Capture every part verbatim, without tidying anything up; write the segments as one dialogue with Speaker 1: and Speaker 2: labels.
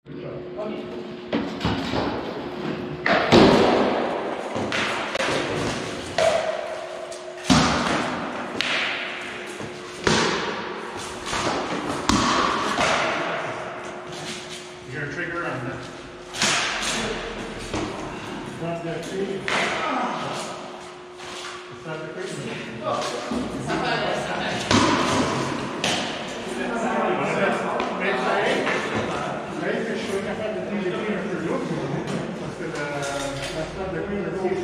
Speaker 1: Your trigger on that. That's the trigger. It's not the trigger. Mais que je suis capable de déléguer un peu l'autre, parce que la stade de cuir est trop.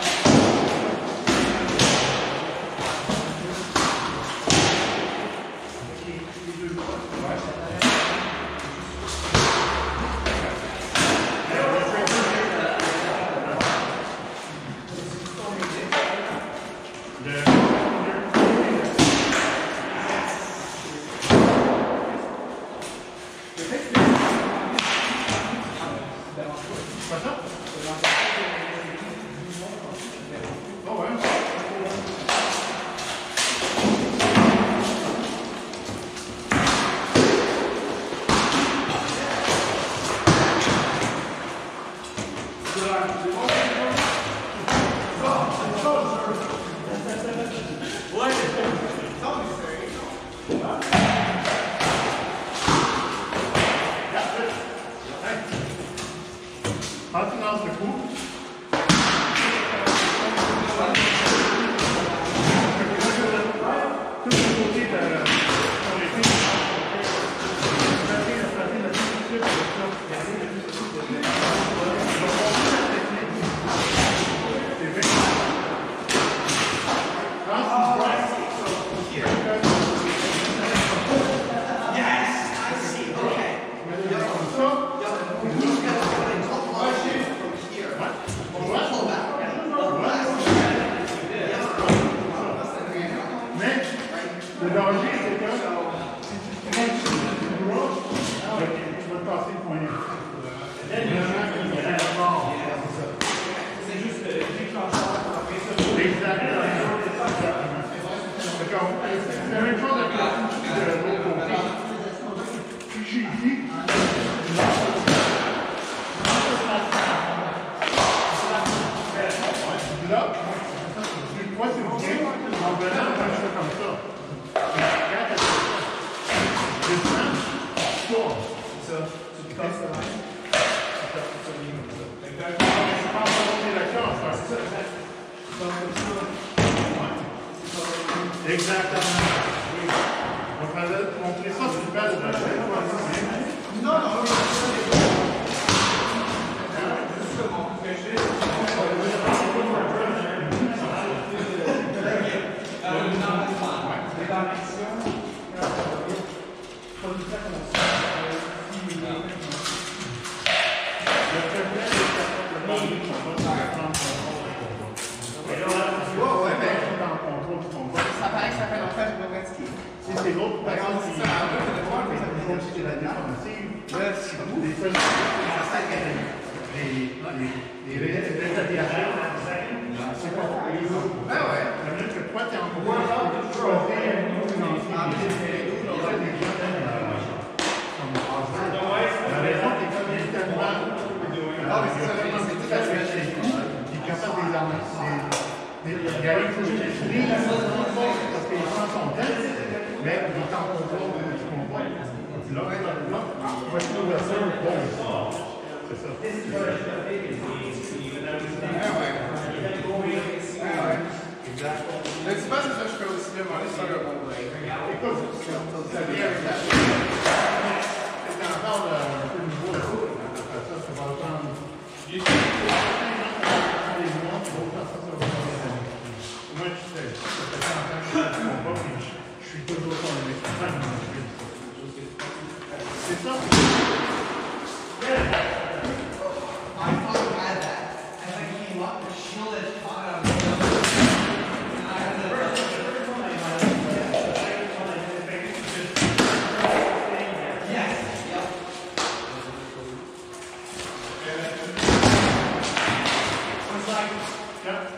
Speaker 1: Le danger, c'est que quand tu gros, tu vas te passer le poignet. C'est juste le déclencheur après ça. Exactement. C'est la même chose avec l'autre côté. Si je suis ici, là, moi c'est bien en venant faire ça comme ça. C'est ça, tu te casses la main, tu tapes ça bien comme ça. Exactement, mais c'est pas encore monter la case, c'est ça, exact. Tu passes comme ça. Ouais. Exactement. Oui. On faisait montrer ça sur le bas de la chaîne. Non, non, non, justement, ce que je dis, c'est dans l'action.
Speaker 2: Ça paraît que ça fait longtemps que je dois pratiquer.
Speaker 1: Si c'est l'autre, par exemple, c'est ça, un peu de voir, mais ça peut aussi la défensive. Là, c'est vous. Des fois, les rétabliations, c'est pas pour les autres. Ah ouais. La minute que toi, t'es en pouvoir, tu choisis un nouveau financier. La raison, c'est comme il est tellement. Ah, mais c'est ça, c'est tout à fait chez vous. Il est capable des armes. Il y a une chose qui est frie, parce que les gens sont tels, mais il est en contrôle du combat. Là, là, voici l'ouverture, bon, c'est ça.
Speaker 2: Ah ouais. Ah ouais. Exact. Mais tu penses que ça, je peux aussi demander sur le bon break.
Speaker 1: Écoute, ça vient avec la c'est encore un peu nouveau. Ça, ça va attendre. Moi, je sais, ça fait longtemps que je fais du combat, mais je suis toujours sur le métro. C'est ça?
Speaker 3: I thought I had that. As I came up, the shield had caught on me. And I had the first one I had. The second one I did just yes. Yep. It's like,
Speaker 1: Yep.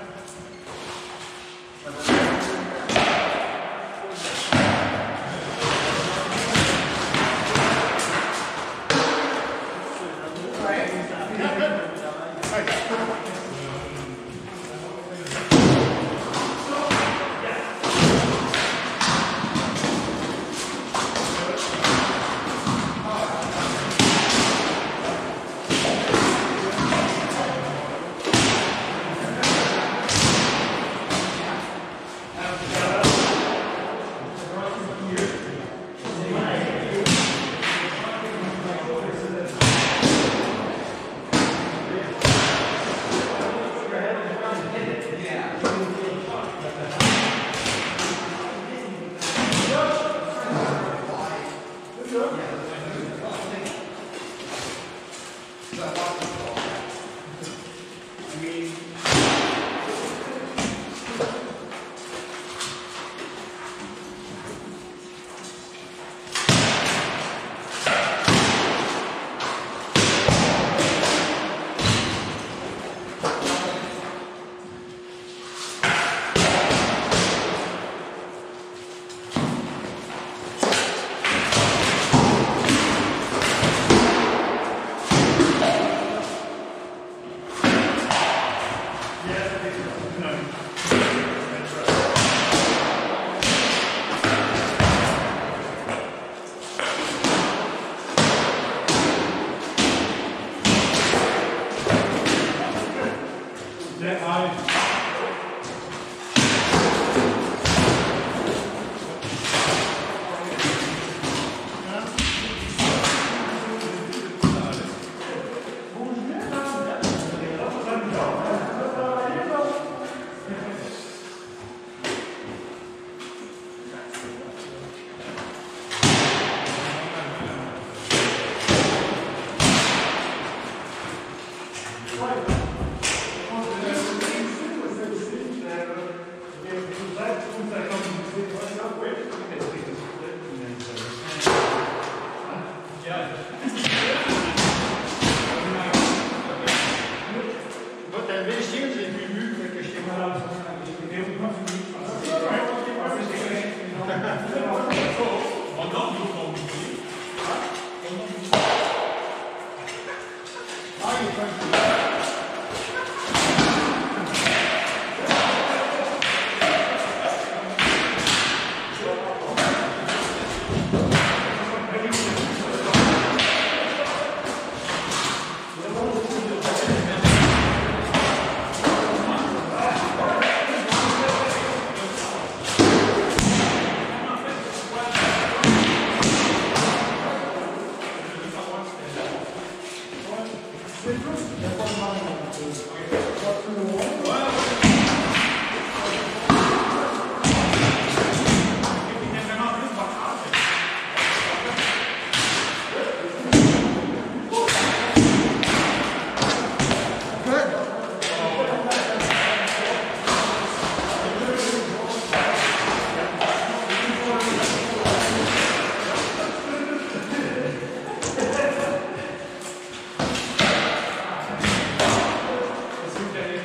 Speaker 3: Super.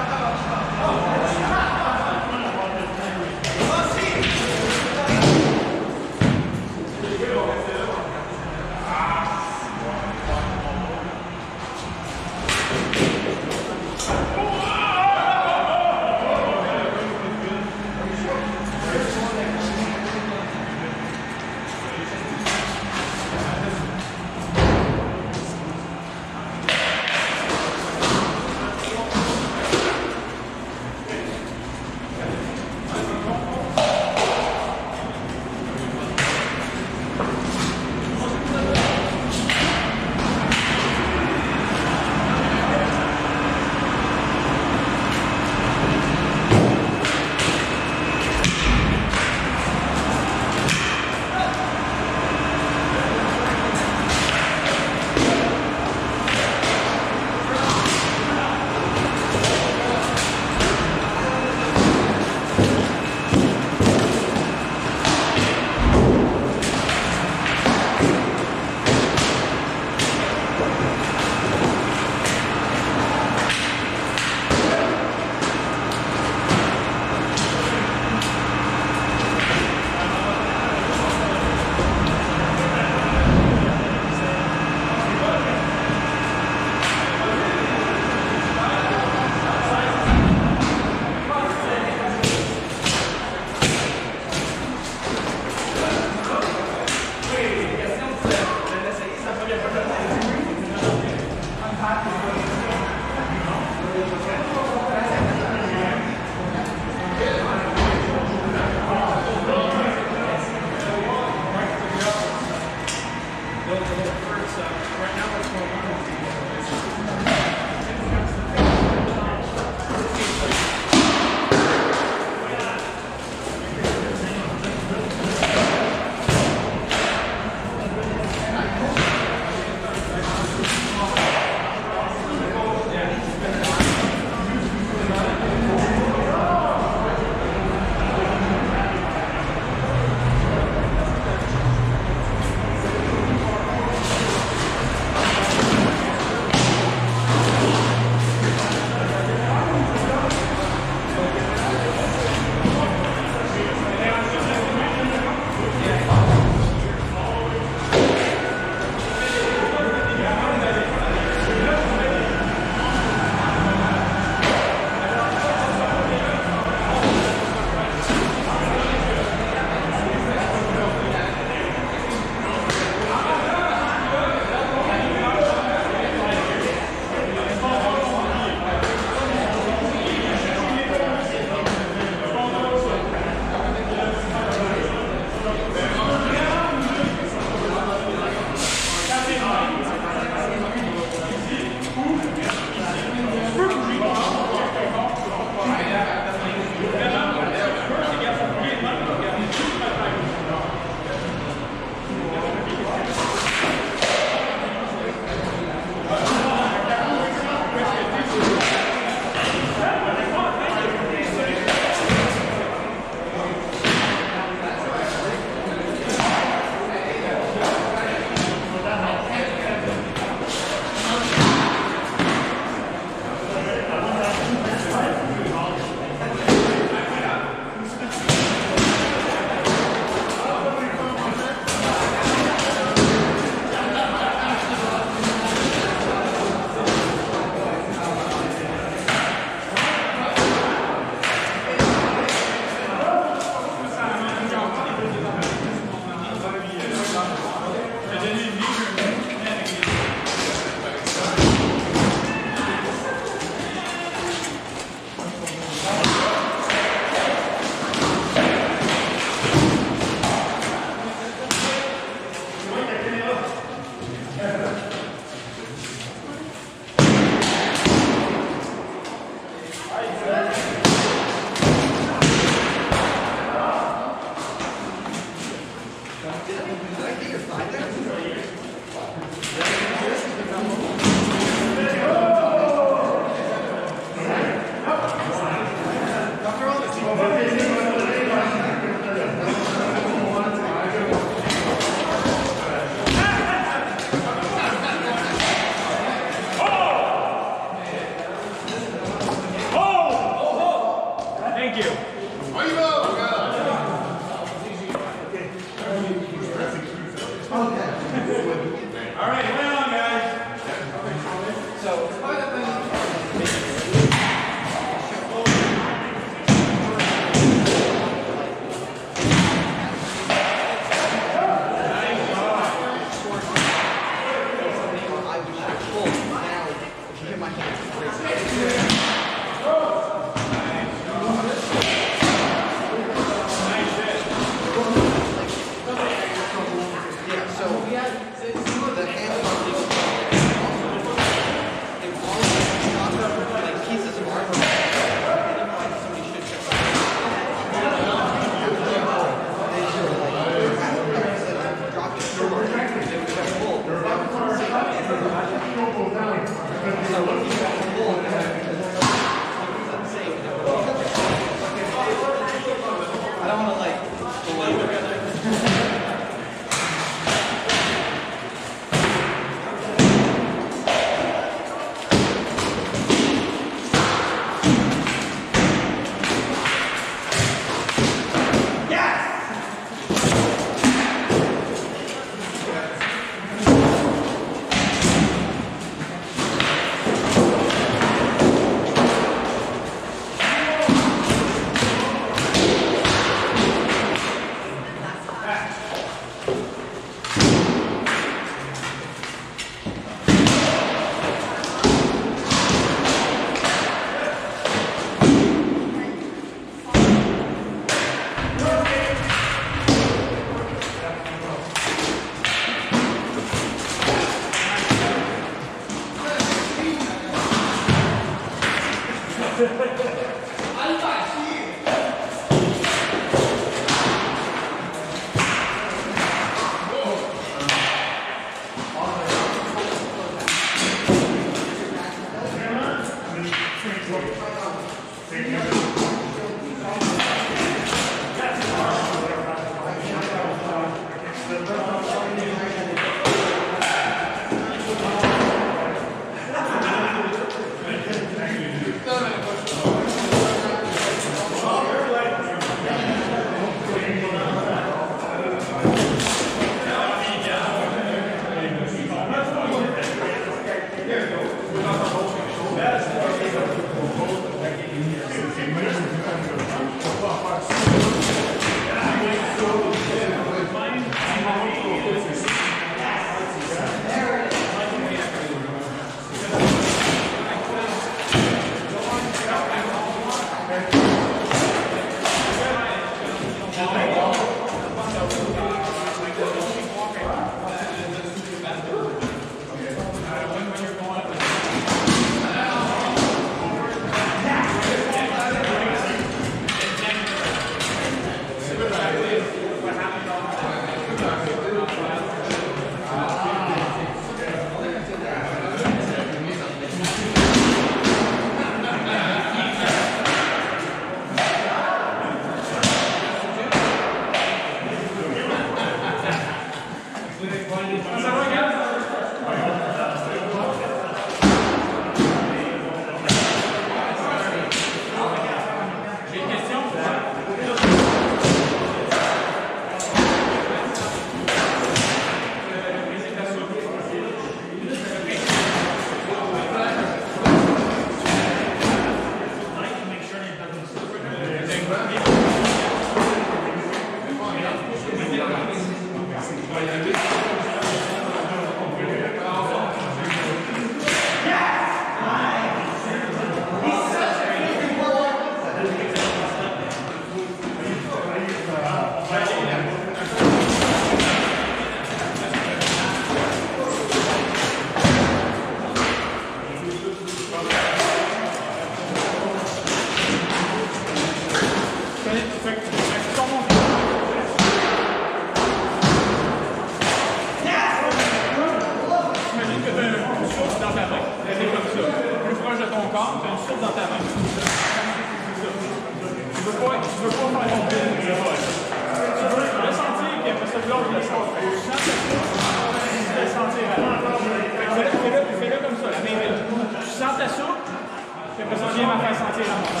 Speaker 4: m'a fait sentir la moitié.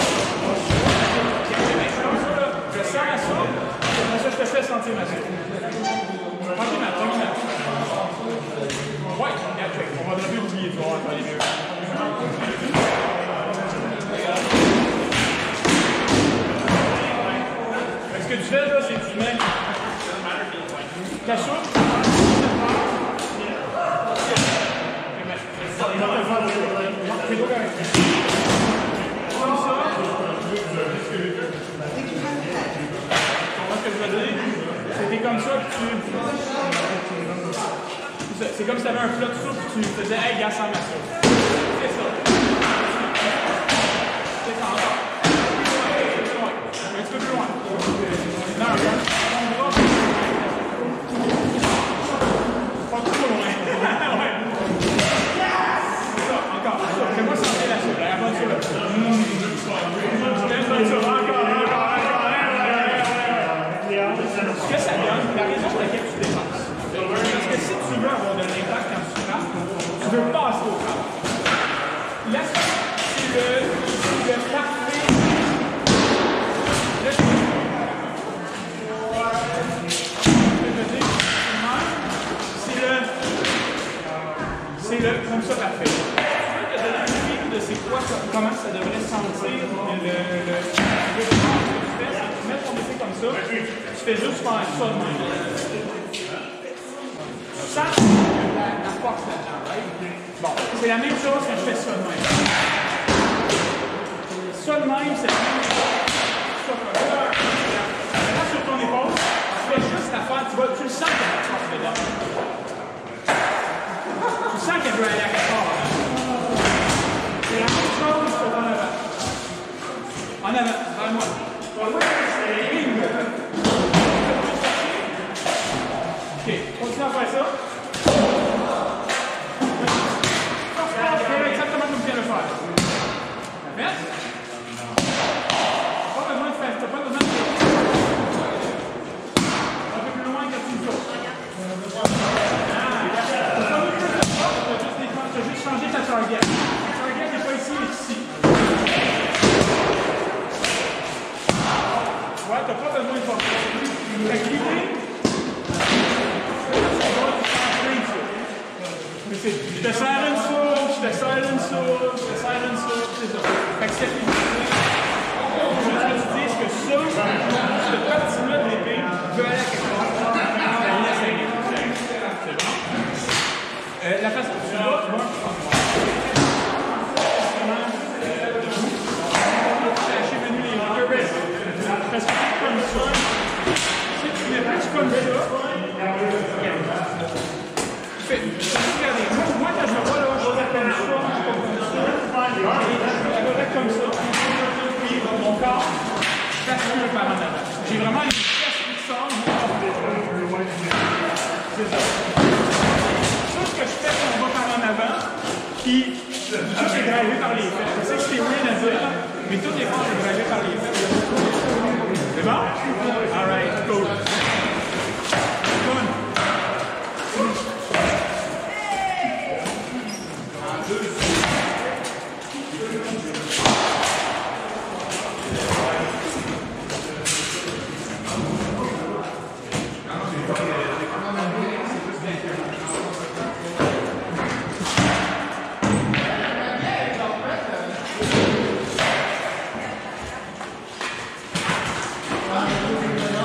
Speaker 4: Je sens la soupe, après ça, je te fais sentir ma soupe. Tranquillement, tranquillement. Ouais, regarde, check. On va devoir oublier, tu vas voir, les deux. Ce que tu fais, là, c'est que tu mets ta soupe. Comme ça. Ce que je veux dire, c'était comme ça que tu... C'est comme si tu avais un plat de soupe et tu faisais « Hey, gars, sans ma soupe ». C'est ça. C'est ça encore. Un petit peu plus loin. Non, regarde. Pas trop loin. Ouais. C'est ça, encore. Fais-moi sentir la soupe. La bonne soupe. J'aime bonne soupe. Encore, encore, encore. Ce que ça donne, la raison pour laquelle tu dépenses. Parce que si tu veux avoir de l'impact quand tu frappes, tu veux passer au frappe. Là, c'est le, le parfait. Là, c'est le. C'est le. Comme ça, parfait. Tu veux te donner une idée de c'est quoi, comment ça devrait sentir le. le, le, le tu mets ton épée comme ça, tu fais juste faire ça de même. Tu sens la, la force là-dedans, right? Bon, c'est la même chose quand je fais ça de même. Ça de même, c'est la même chose. Ça comme ça. Là, sur ton épaule, tu fais juste la faire, tu, vas, tu le sens que la force dedans. Tu sens qu'elle veut aller à quelque part. C'est la même chose sur en avant. En avant, vers moi. Ok, continue à faire ça. Fais exactement comme tu viens de le faire. Parfait. Pas besoin de faire, t'as pas besoin de faire. Un peu plus loin que tu le fais. T'as pas mis plus de force, t'as juste changé ta target. Ta target n'est pas ici, elle est ici. Ouais, t'as pas besoin de force. Fait que l'idée, je te sers une soupe, je te sers une soupe, je te sers une soupe, c'est ça. Fait que cette idée, je veux que tu dises que ça, ce parti-là de l'épée veut aller à quelque part. C'est bon? Euh, la façon que tu vas, tu vois, parce que c'est comme ça. Si tu mets plus comme ça, fais, regardez, moi, moi quand je me vois là, je vais comme ça, je vais comme ça, et je vais comme ça, puis mon corps bascule par en avant. J'ai vraiment une pièce qui sort, c'est ça. Tout ce que je fais, on va par en avant, puis tout est drivé par les fesses. Je sais que c'est weird à dire, mais tout est fort est drivé par les fesses. C'est bon? Alright, cool. Good.
Speaker 1: Ah,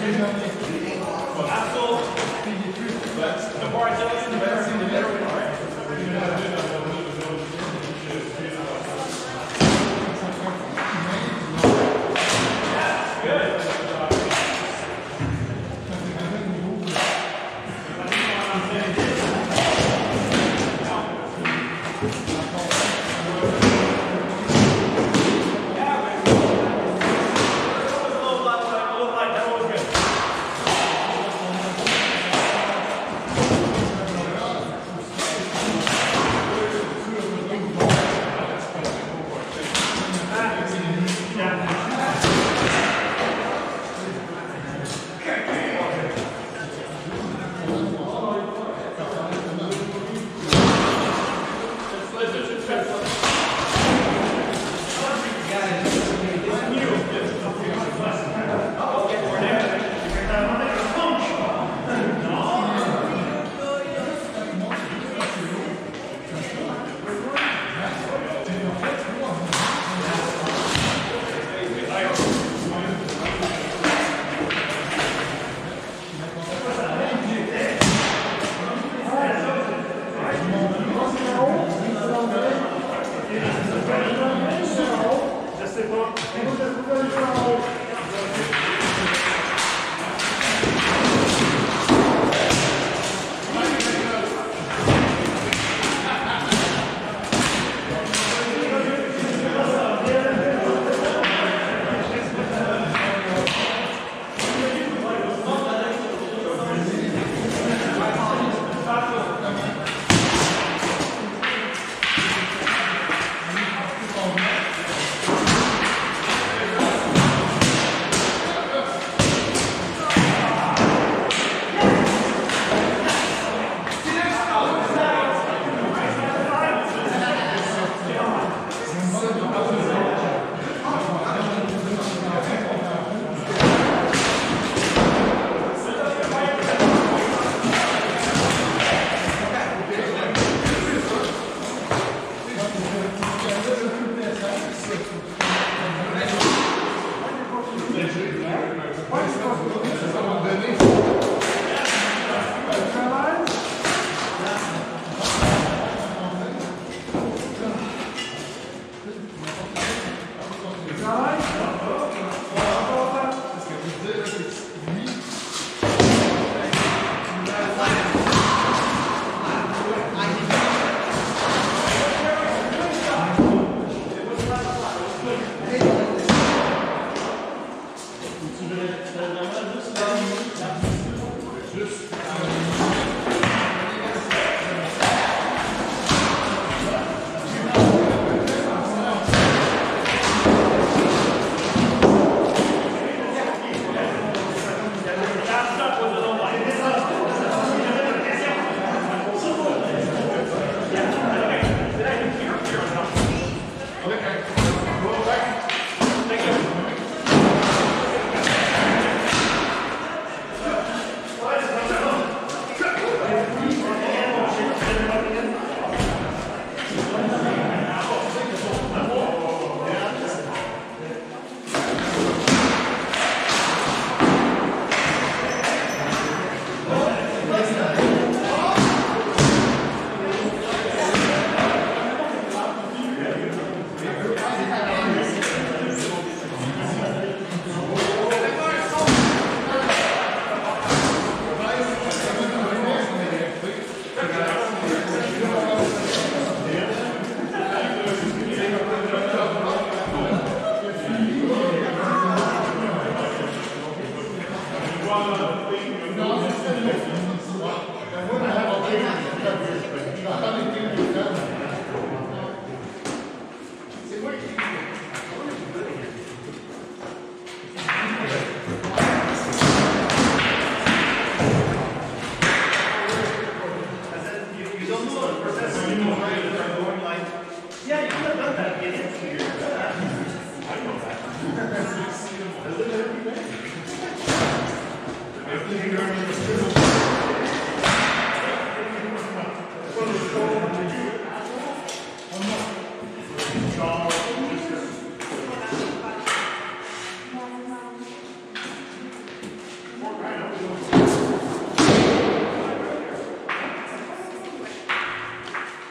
Speaker 4: The more I tell you, the better, the better we are, right?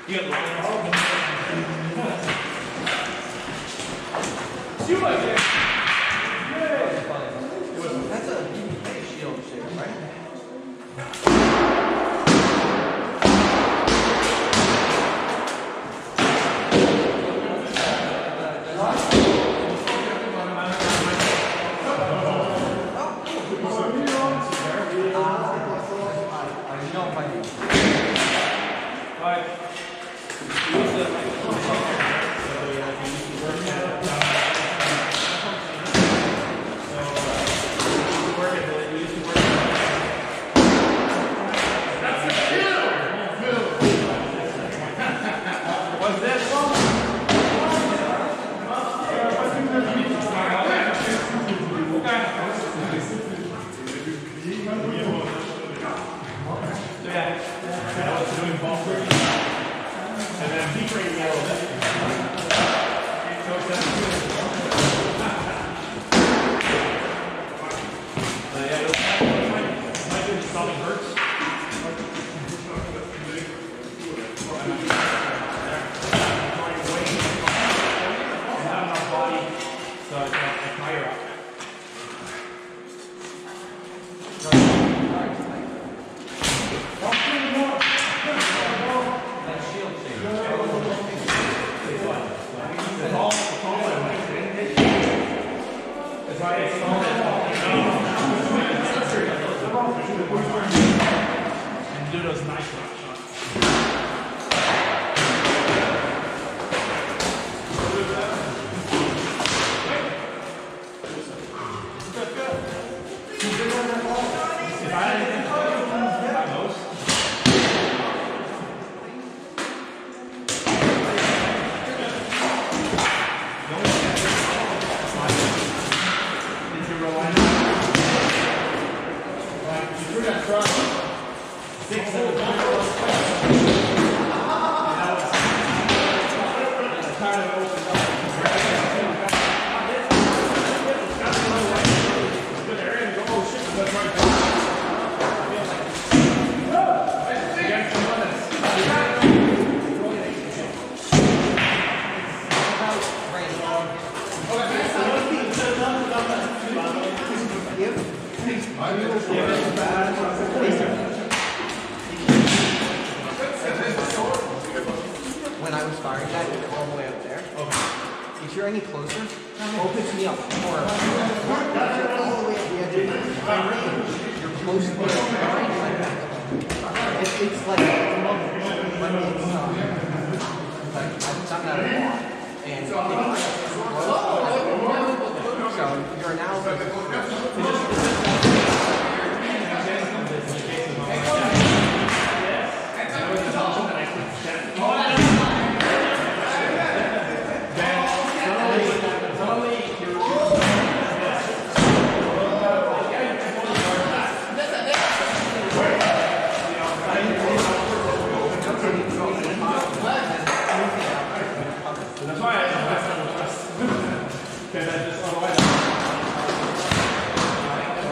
Speaker 4: You got long You like it.
Speaker 3: That's a shield shape, right?
Speaker 4: And do those nice rock shots.
Speaker 3: When I was firing that, it went all the way up there. If you're any closer, opens me up more. If you're all the way at the edge of my range, you're close to the range. It's, it's like a moment, but it's uh, like I've done that a lot. And so your analysis
Speaker 4: That's why I don't trust. Because I just otherwise.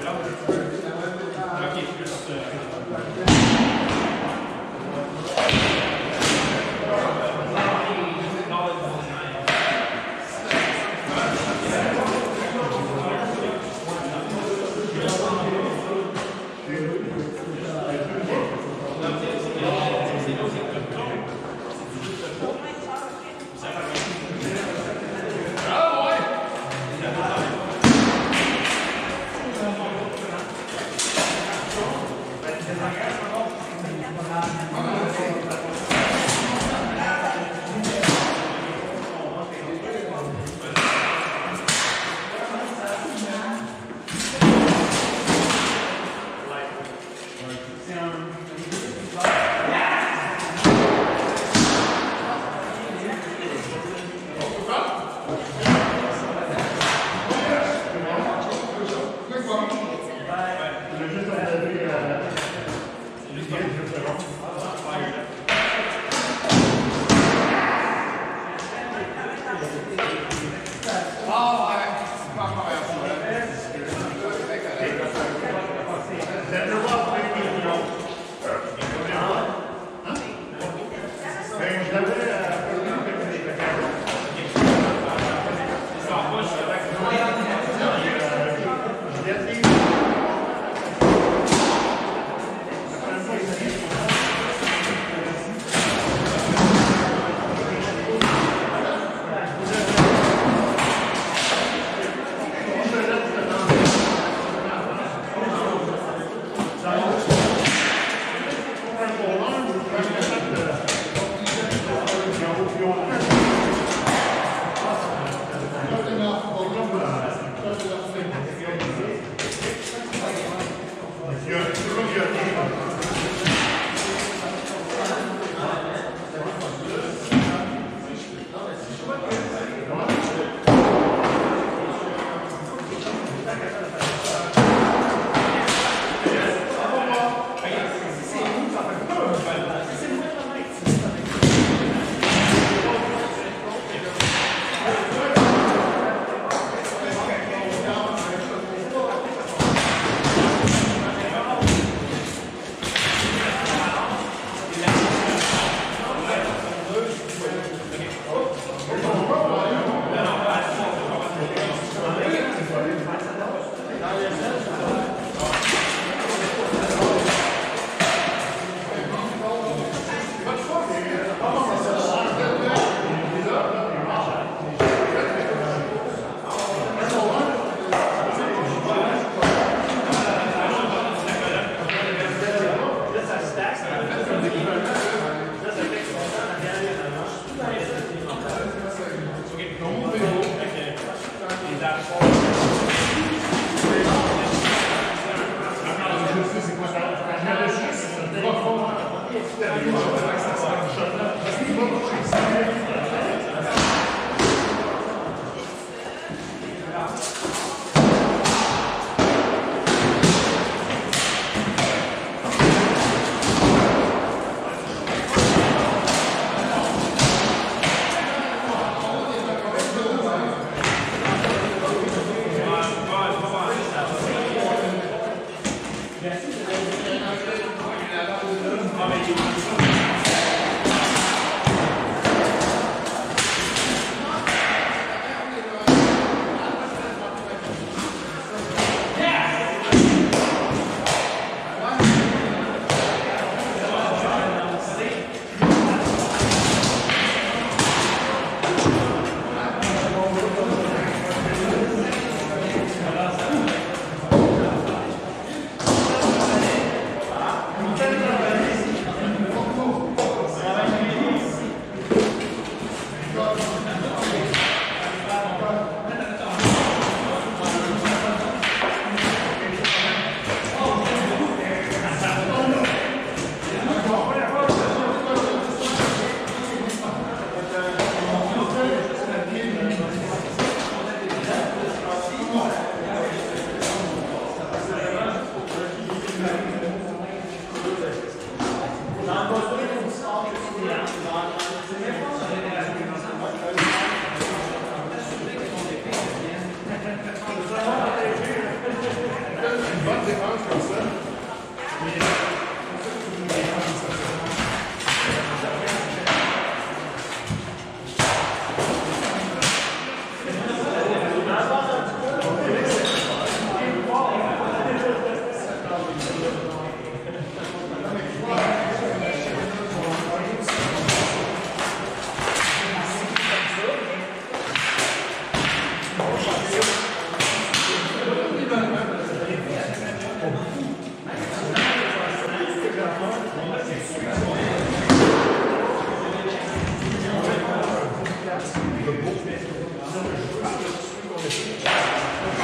Speaker 2: Merci.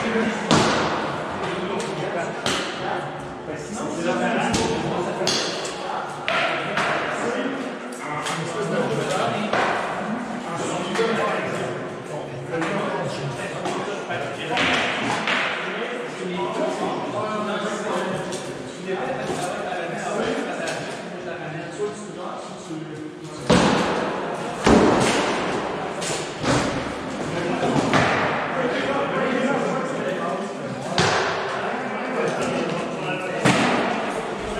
Speaker 4: Là,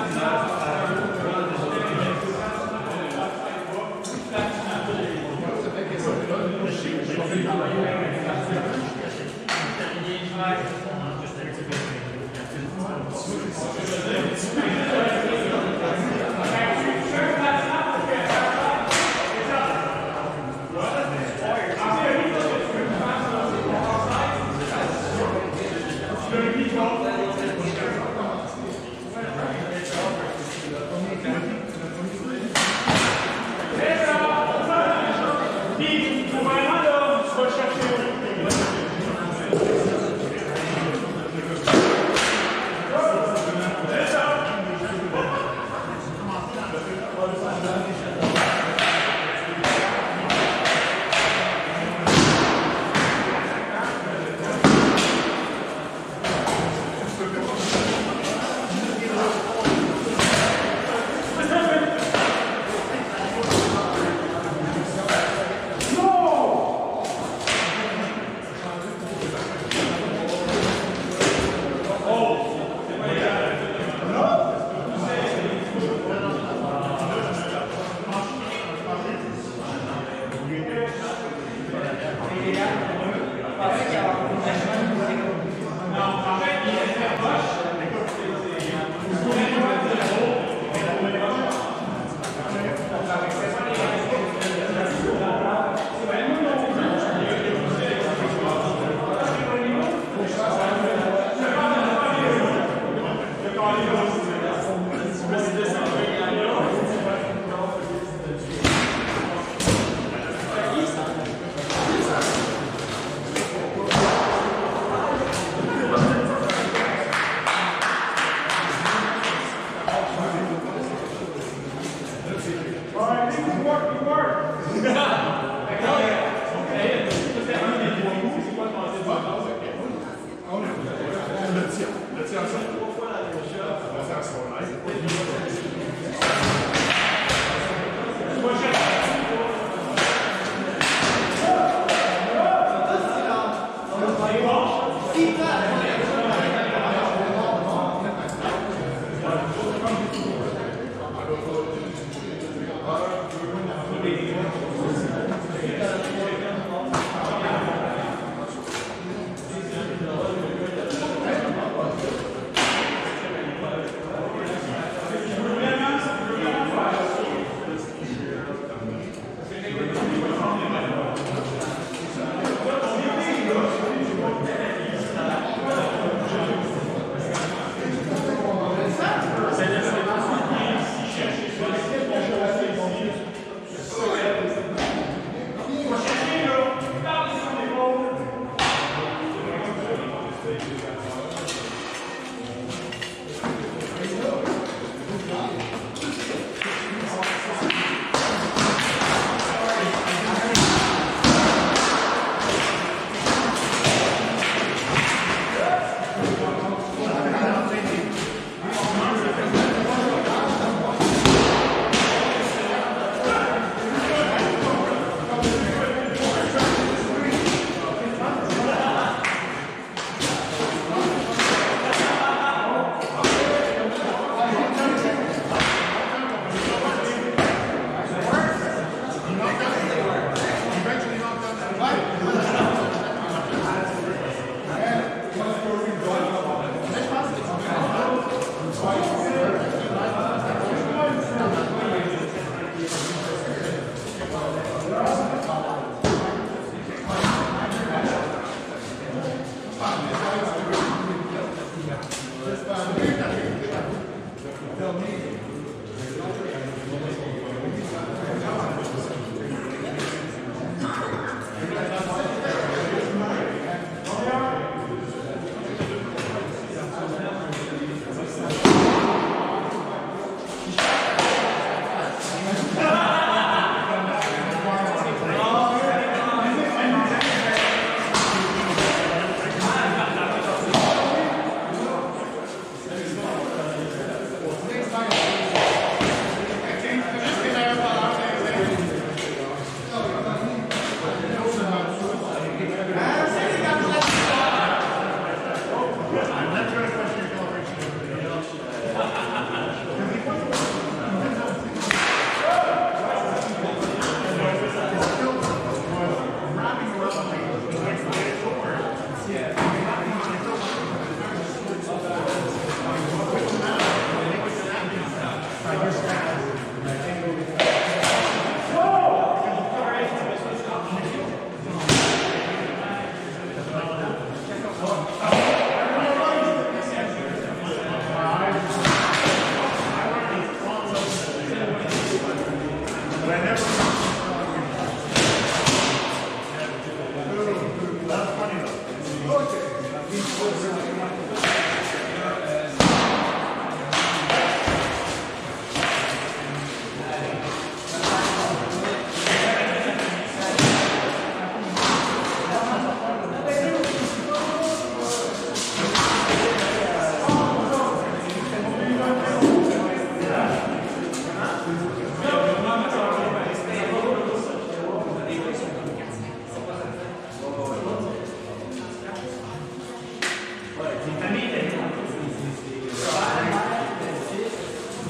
Speaker 4: Thank you.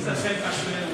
Speaker 4: Ça serait parfait.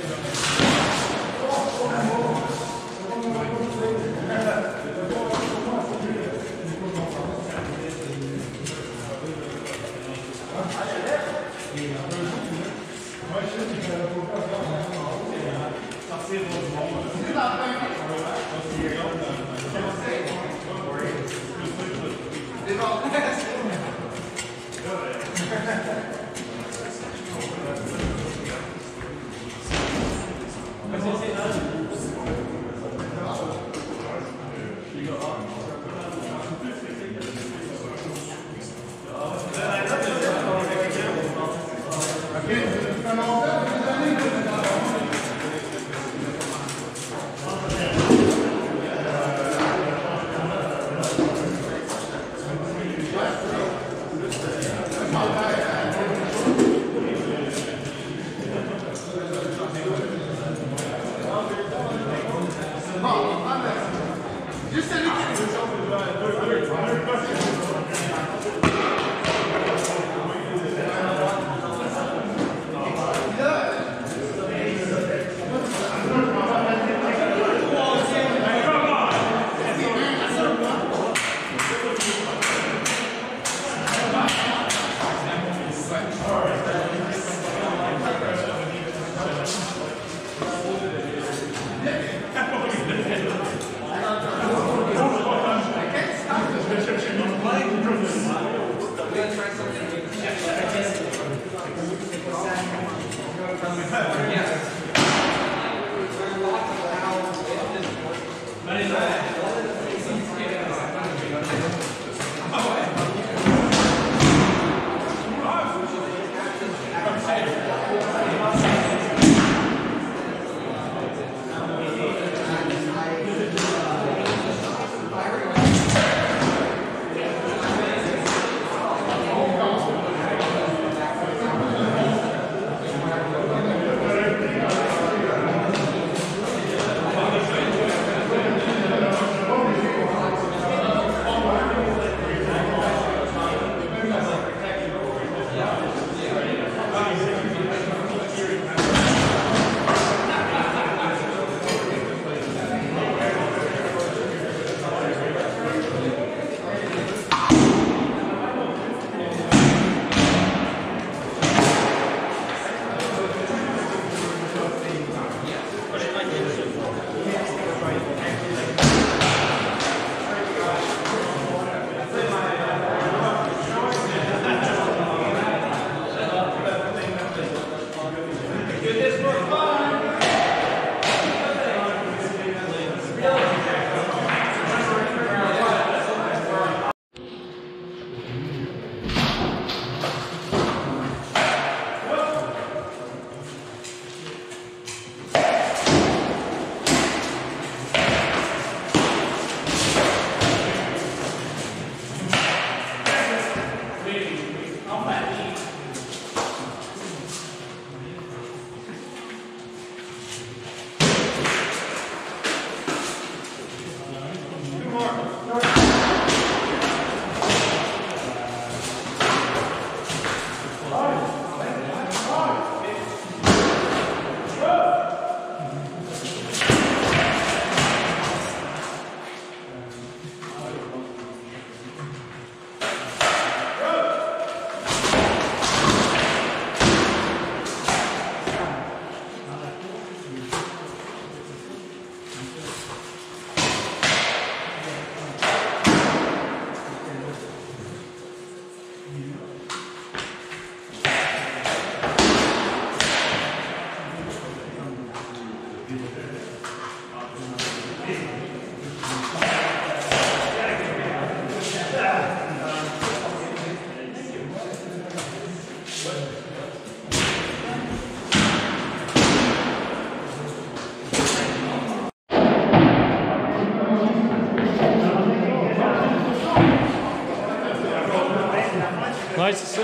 Speaker 5: Ouais, c'est ça.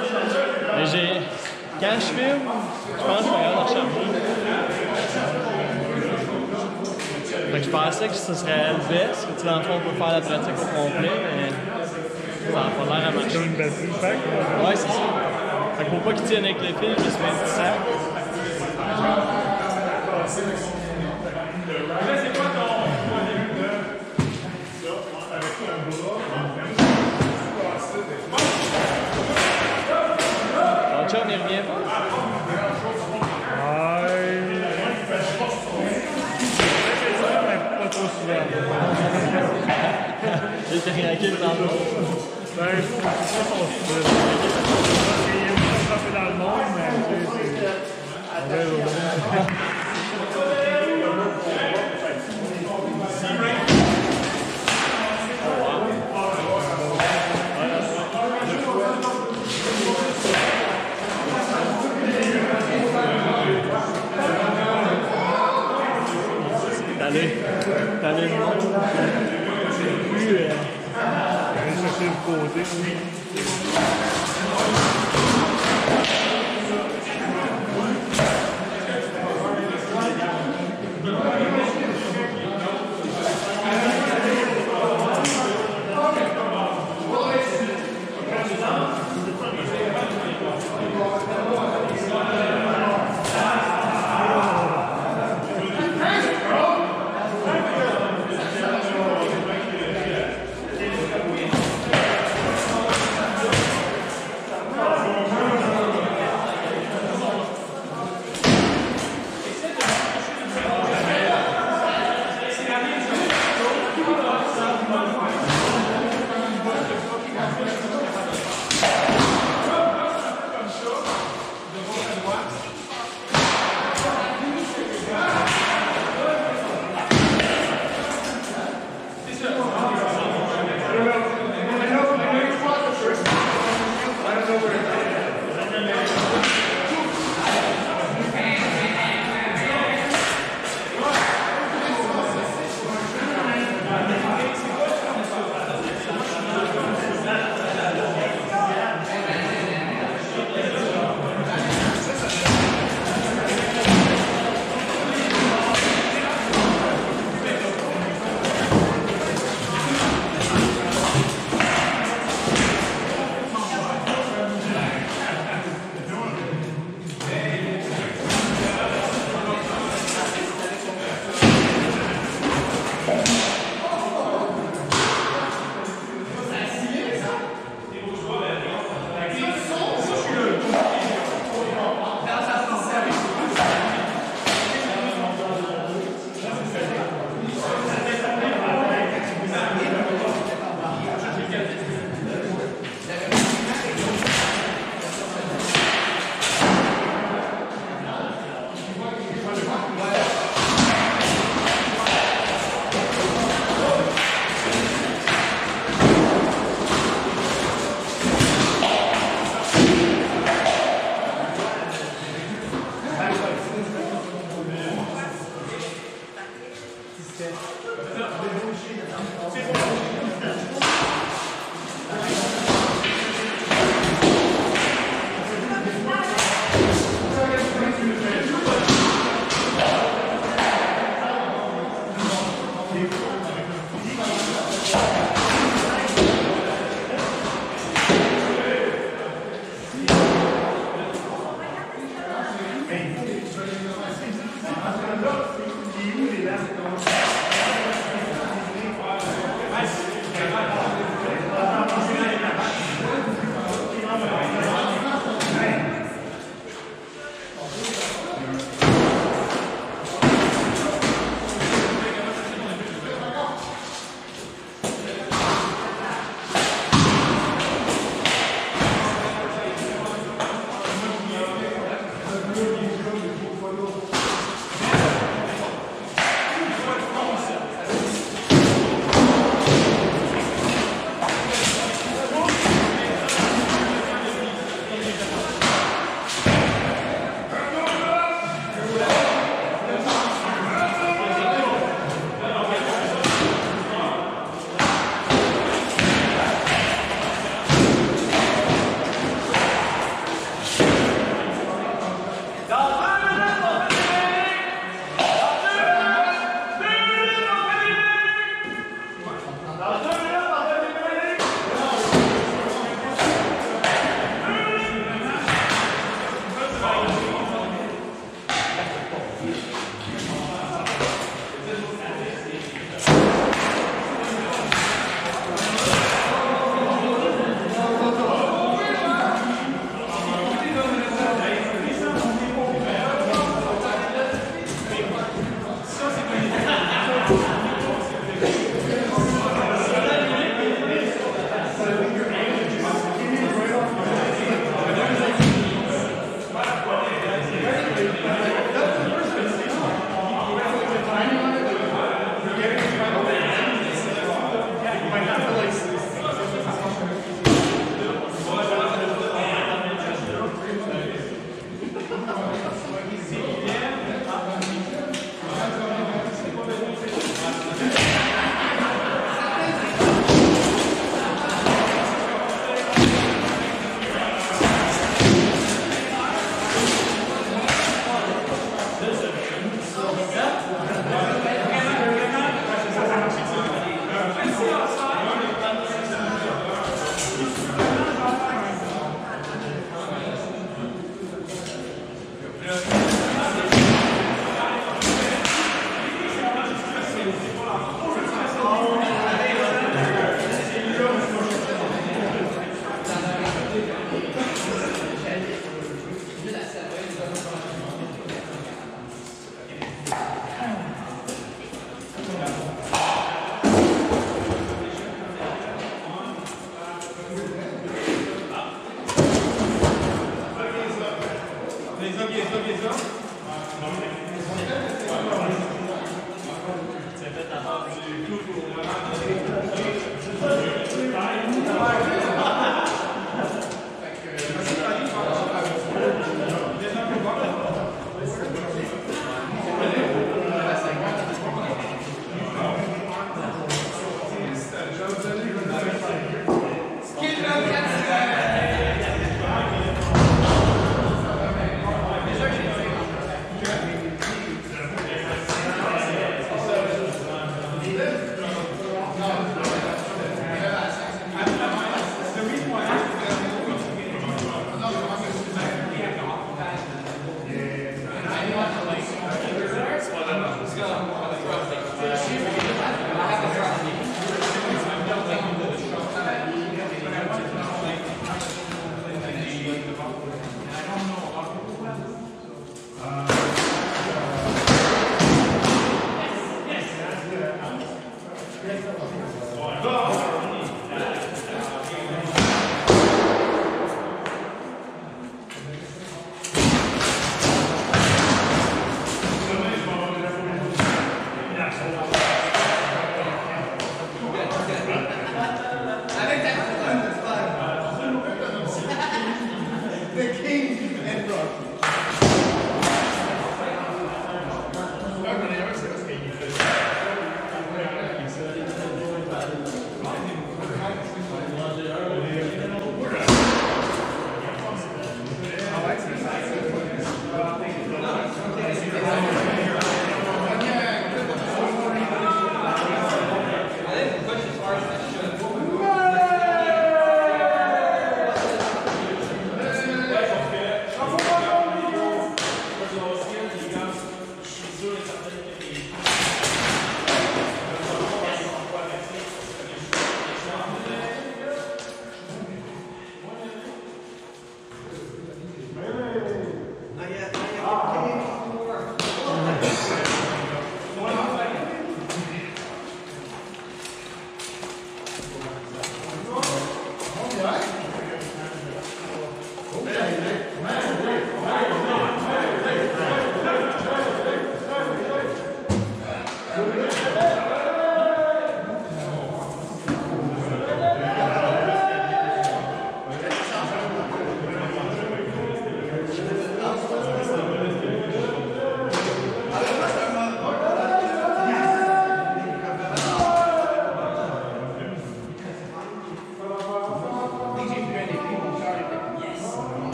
Speaker 5: Mais j'ai... Quand je filme, je pense que je regarde en charger. Fait que je pensais que ce serait le best. Tu sais, dans le fond, on peut faire la pratique au complet, mais ça n'a pas l'air à marcher.
Speaker 4: Comme une batterie pack.
Speaker 5: Ouais, c'est ça. Fait que pour pas qu'ils tiennent avec le fil, je me suis fait un petit sac. t'es craqué tantôt.
Speaker 4: Ben, je trouve que c'est ça son style. Il aime pas frapper dans le monde, mais tu sais, c'est... On verra. Allez, allez, le monde. C'est plus. Euh... Je vais chercher le côté.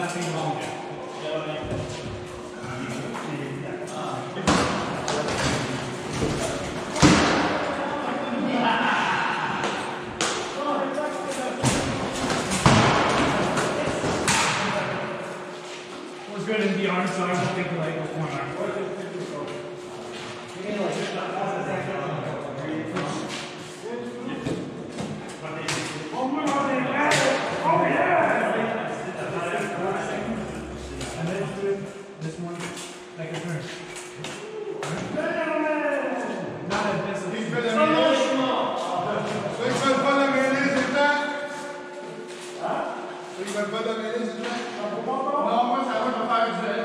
Speaker 4: tes bronches. Was good in the arm, so I don't think the leg was one arm. This one, like a turn. Not a distance.
Speaker 2: Il fait la mayonnaise. Ceux qui veulent pas de la mayonnaise, c'est temps. Hein? Ceux qui veulent pas de la mayonnaise, c'est temps. Non, moi, ça va me faire du lait.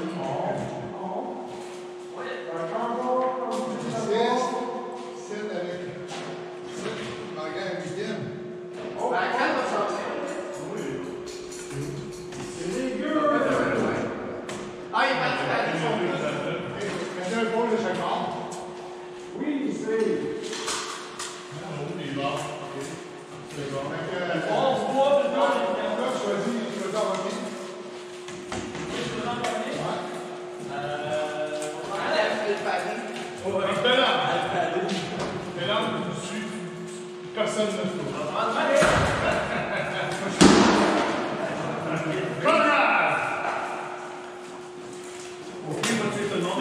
Speaker 2: six, sept avec. sept, manquant un huitième.
Speaker 3: Ben, quand va sortir? Ah, il va tout aller son plus.
Speaker 2: Mettez un pôle de chaque bord.
Speaker 4: Oui, c'est.
Speaker 2: Il est mort. C'est bon.
Speaker 3: On se voit, le temps.
Speaker 2: Là, choisis, choisis en premier.
Speaker 3: Enlève le panier.
Speaker 2: Oh, avec Bélam. Bélam, tu suis. Personne ne se trouve. Conrad!
Speaker 1: Au prix, moi, tu te demandes.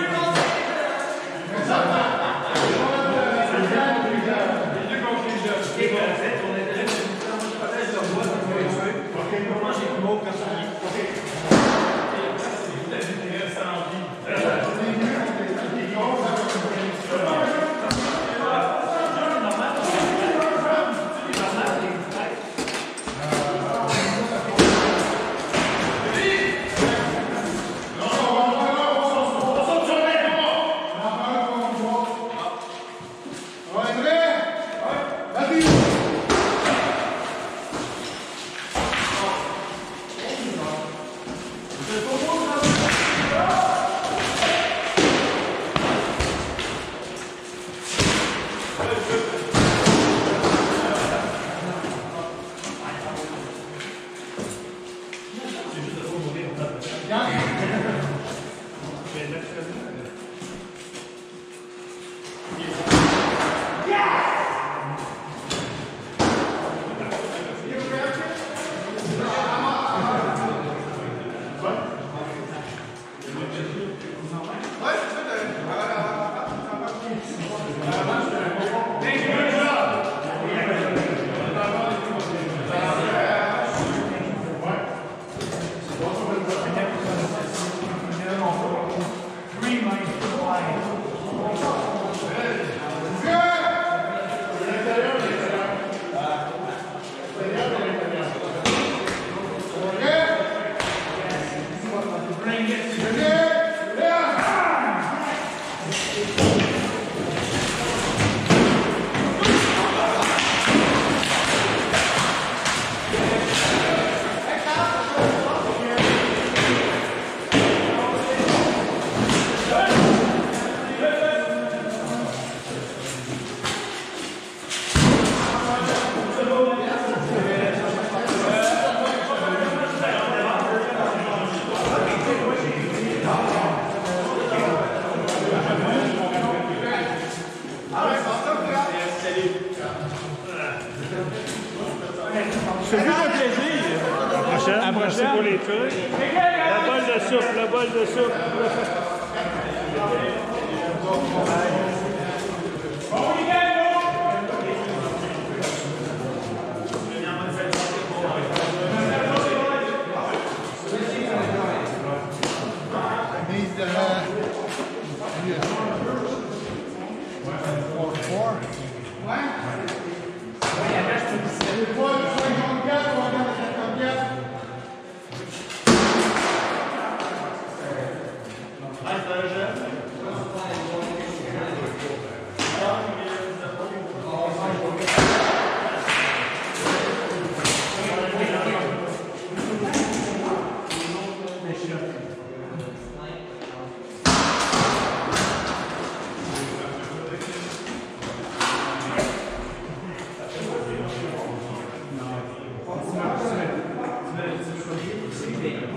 Speaker 4: Merci pour les trucs. La bolle de soupe, la bolle de soupe. Bon week-end,
Speaker 2: Nice,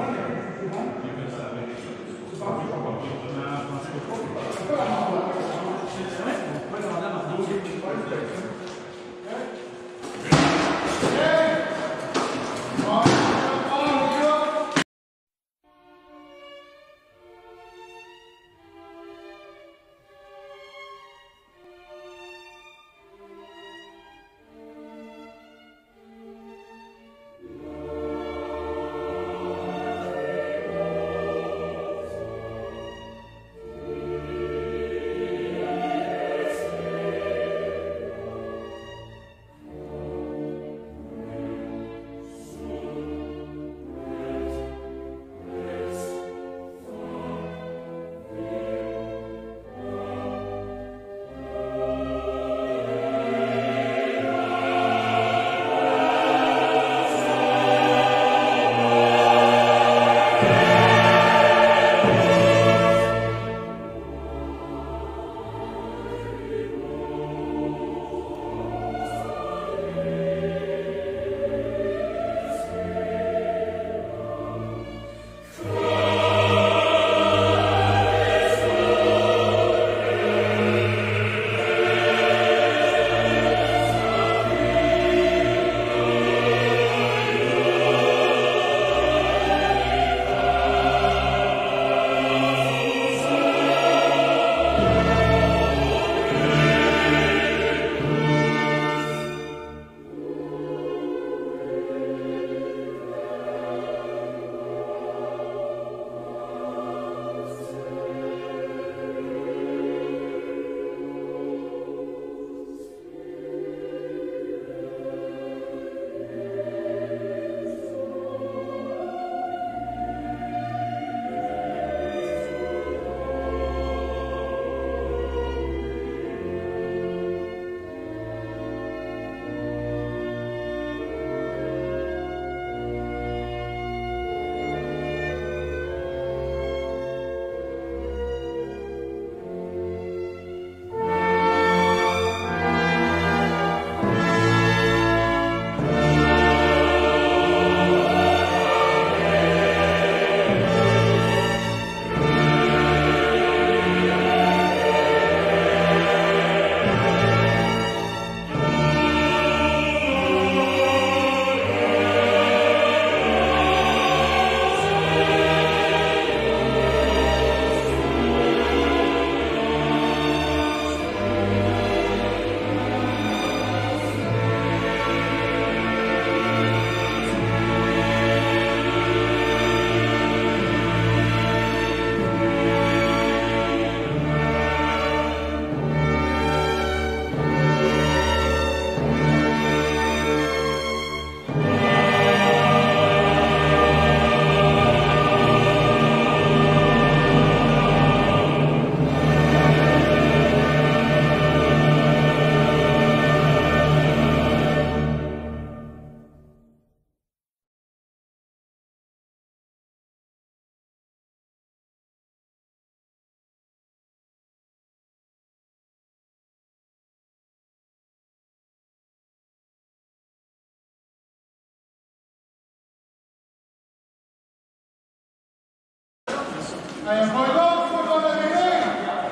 Speaker 2: Allez, un point là, tu vas dans la mêlée.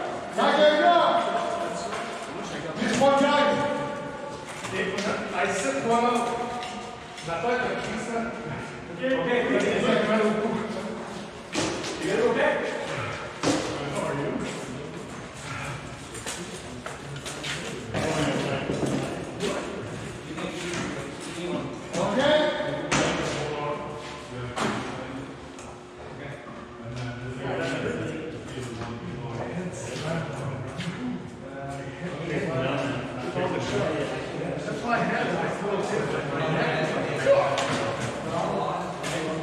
Speaker 2: Gagne là. This one guy. I sit one out. La tête, c'est ça. Ok, ok. You gotta go back. How are you? Okay. That's why I had it. I feel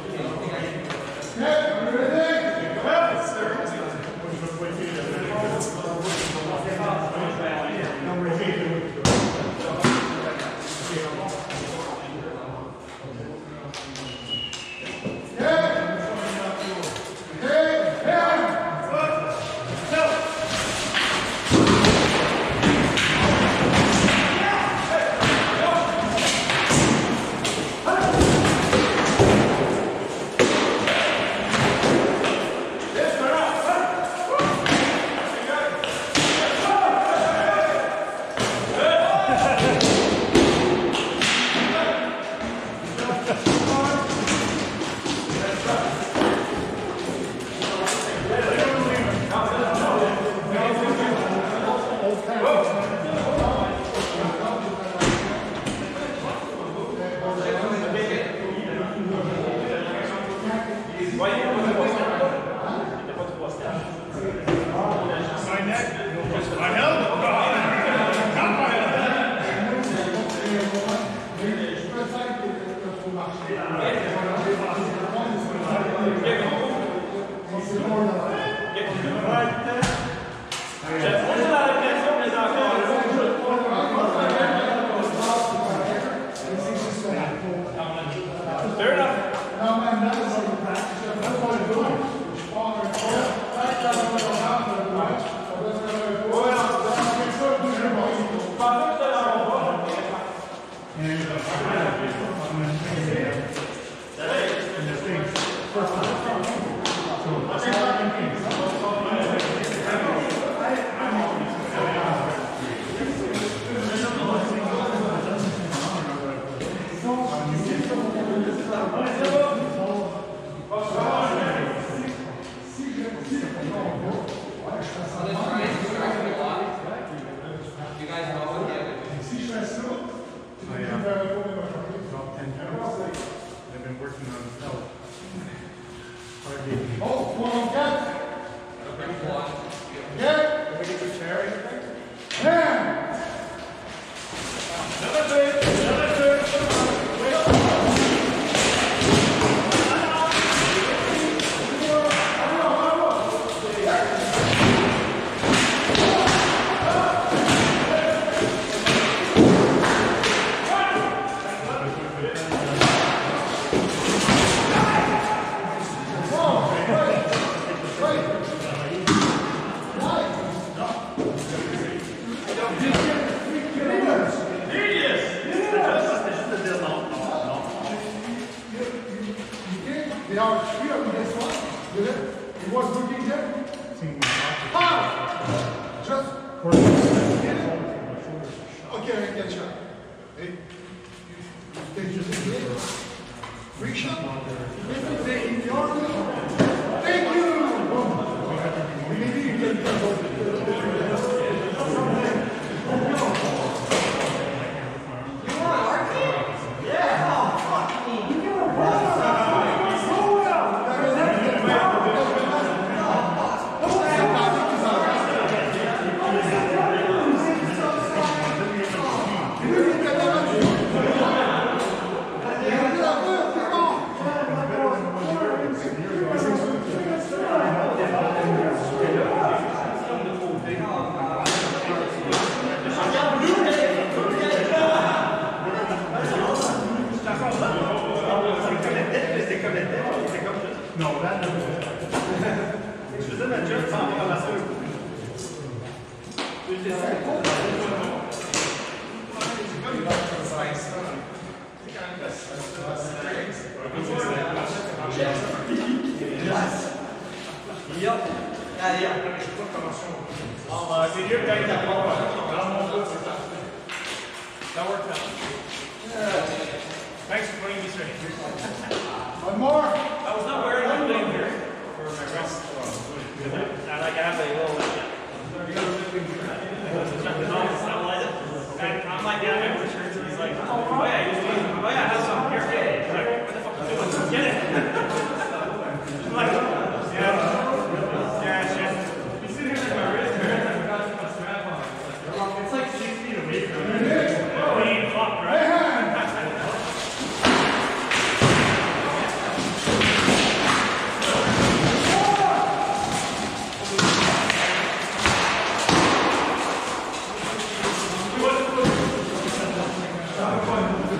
Speaker 2: One.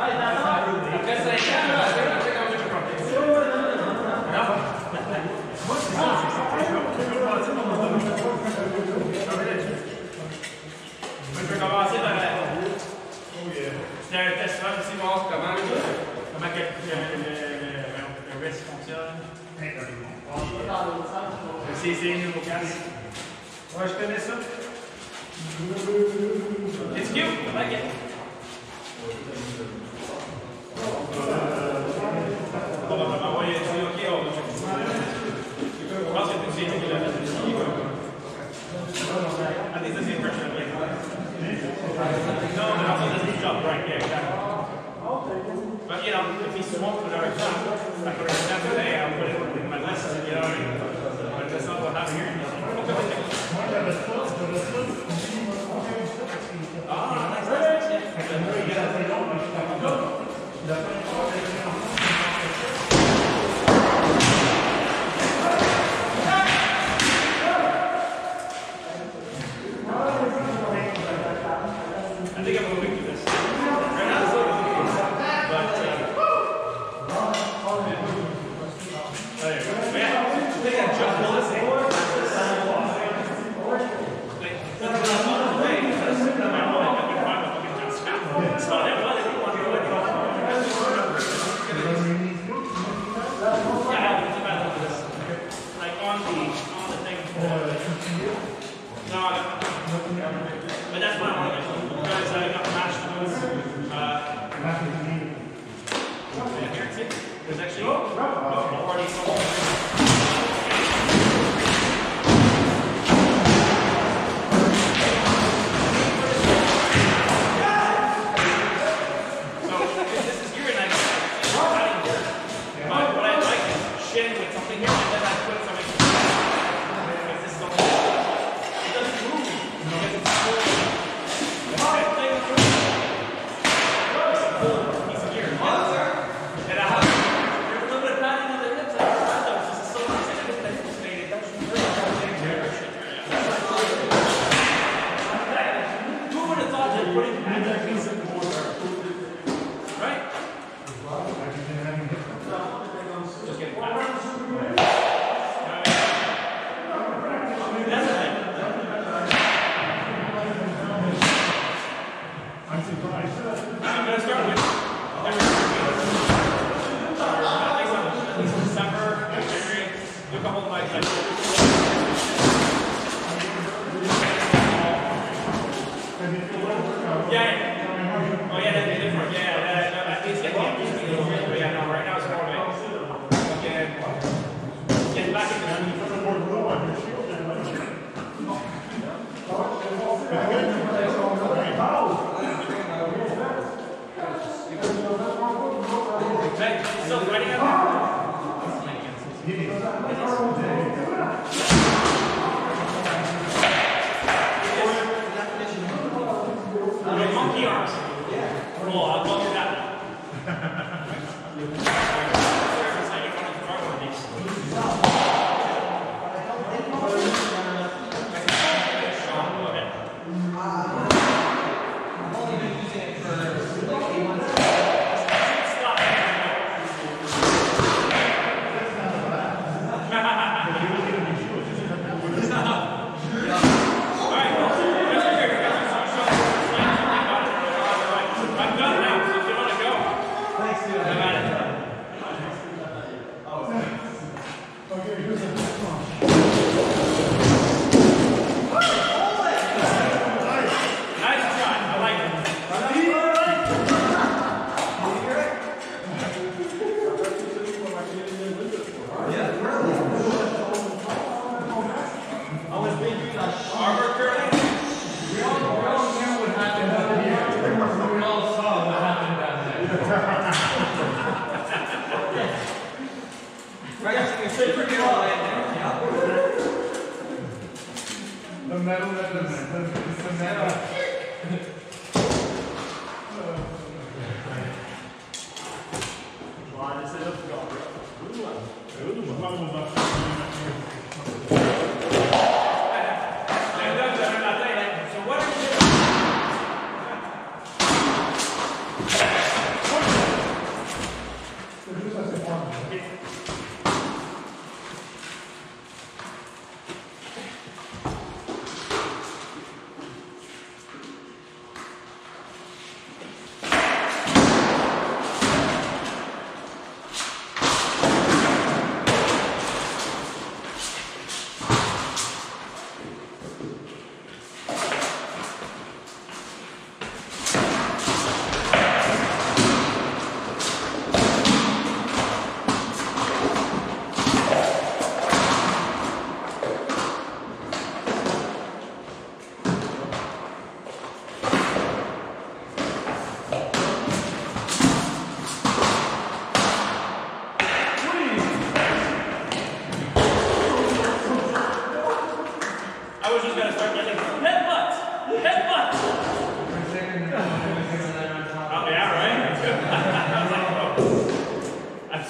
Speaker 4: C'est c'est une nouveau casque. Ouais, je connais ça. It's cute. I like it. On va m'envoyer un truc, ok, on va je pense que c'est une série de la I think that's the impression I'm getting. No, but also does his job right, yeah, exactly. But you know, if he smoked with our job, like for example today, I'll put it in my list, you know what I mean? But that's not what happened here. Ah, nice, nice, I think I'm moving to this. Right now, it's looking good. But, uh, there you go. Yeah, I think I jumped on this thing. But that's what I want to do. Because I got the match notes. Uh, here, see? There's actually already so this is here and I but what I like is shitting with something here and then I put something because this is all it doesn't move because it's full. Monkey arms. Cool, I'll go through that.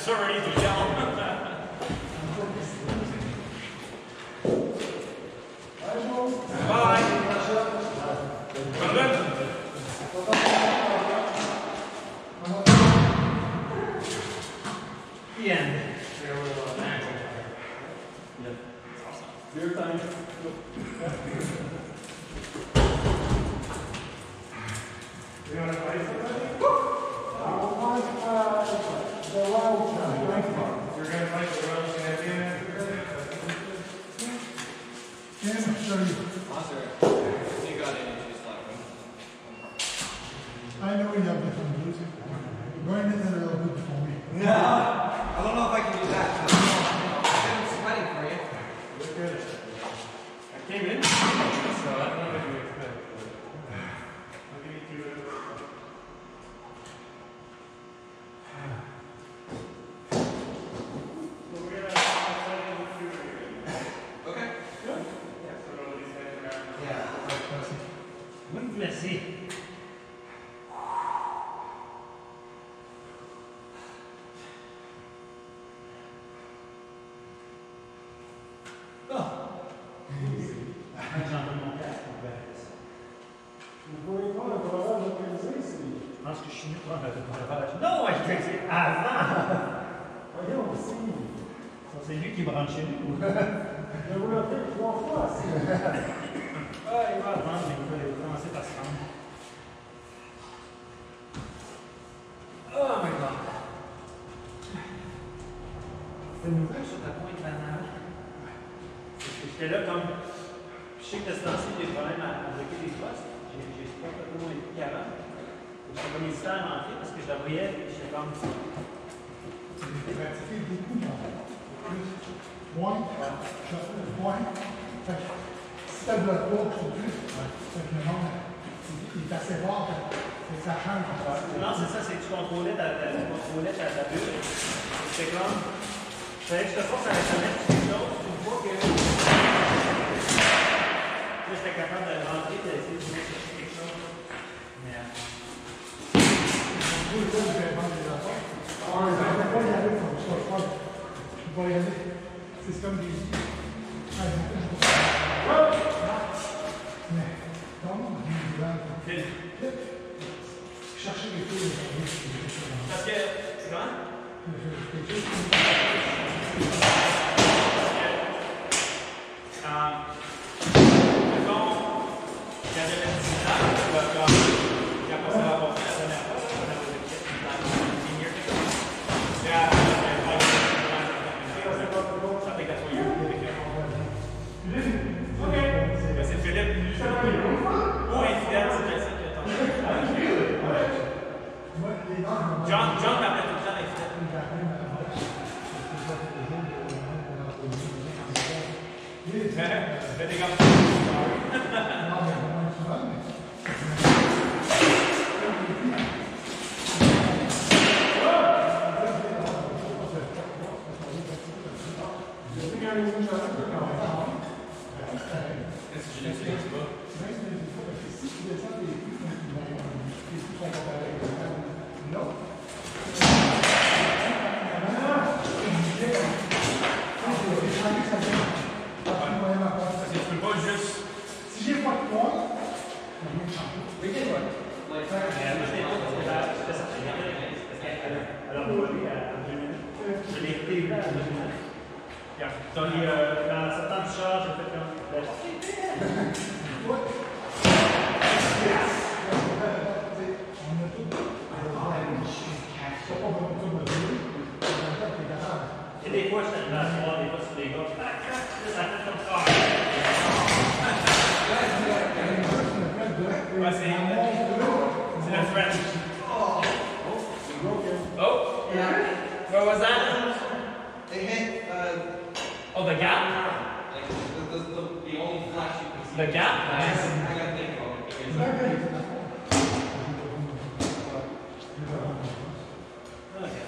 Speaker 4: Sorry, tu viens. Bye. Well done.
Speaker 5: The end.
Speaker 4: Your time. You want to fight somebody? You're going to fight the world champion?
Speaker 1: Yeah, I'm sure you.
Speaker 3: You got it.
Speaker 1: I know you have different moves. Going in there a little bit for me.
Speaker 3: No, I don't know if I can do that. I'm sweating for you.
Speaker 4: Look good. I came in, so I don't know what you expect. I'll give you two minutes. So we're going to have a few.
Speaker 3: Okay.
Speaker 4: Good. Yeah, so all these guys around.
Speaker 3: Yeah.
Speaker 5: Merci. Je pense que je suis mieux prendre la préparation. Non, je vais essayer avant. Voyons aussi. C'est lui qui branche chez nous. Je vous l'ai fait trois fois. Ah, il va attendre, mais il va commencer par se rendre. Oh my god. C'est une nouvelle sur ta pointe banale. J'étais là comme. Je sais que tu as des problèmes à bloquer les postes. J'ai pas complètement été qu'avant. J'ai pas hésitant à rentrer parce que je la voyais et j'étais comme.
Speaker 1: Tu fais beaucoup de point, point. Si tu as de la courbe sur plus, le monde il est assez fort, ça change.
Speaker 5: Non, c'est ça, c'est que tu contrôlais ta, ta, tu contrôlais ta, ta bulle. C'est comme. Il fallait que je te force à reconnaître quelque chose. Tu vois que. Là, j'étais capable de rentrer et d'essayer de chercher quelque chose. Mais.
Speaker 1: Je vais vendre des affaires. Je ne vais pas y aller comme ça. Je vais y aller. C'est comme des. Mais, comment on dit chercher les filles.
Speaker 5: Parce que. C'est comment? John, John m'appelle tout le temps avec ça. Fais des gars.
Speaker 1: Si j'ai pas de points,
Speaker 3: We can work. Like,
Speaker 5: Je l'ai écouté à deux minutes. Dans les, euh, dans certains du char, j'ai fait comme. Et des fois, je suis dans la soirée, des fois sur les gars. Ça fait comme ça. Ouais, c'est c'est le French. Oh! Where was that?
Speaker 3: they hit, uh,
Speaker 5: Oh, the gap?
Speaker 3: like, the, the, the, the only flash you can see.
Speaker 5: The gap?
Speaker 3: I gotta think about it.
Speaker 5: Okay.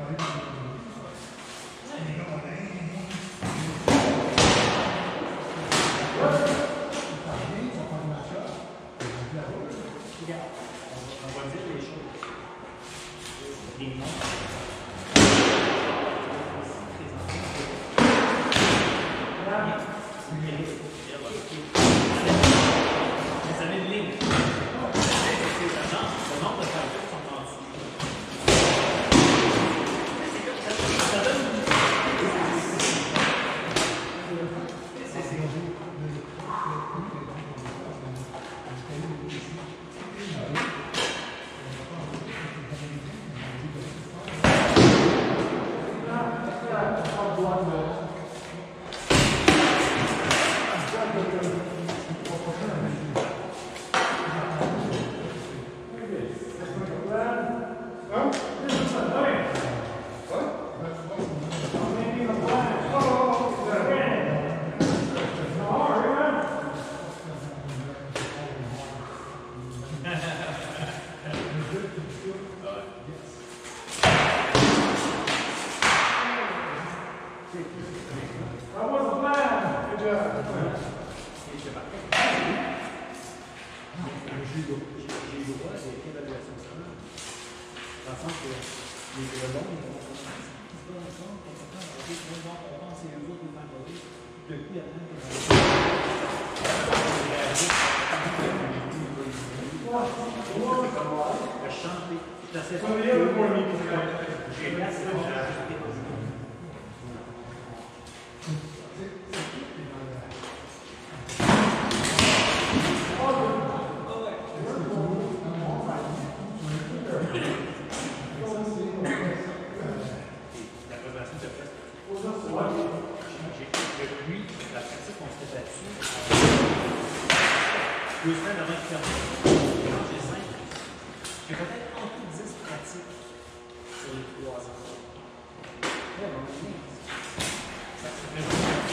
Speaker 5: Deux semaines avant de faire j'ai cinq. J'ai peut-être en tout dix pratiques sur les trois ans. Ouais, bon, ça se fait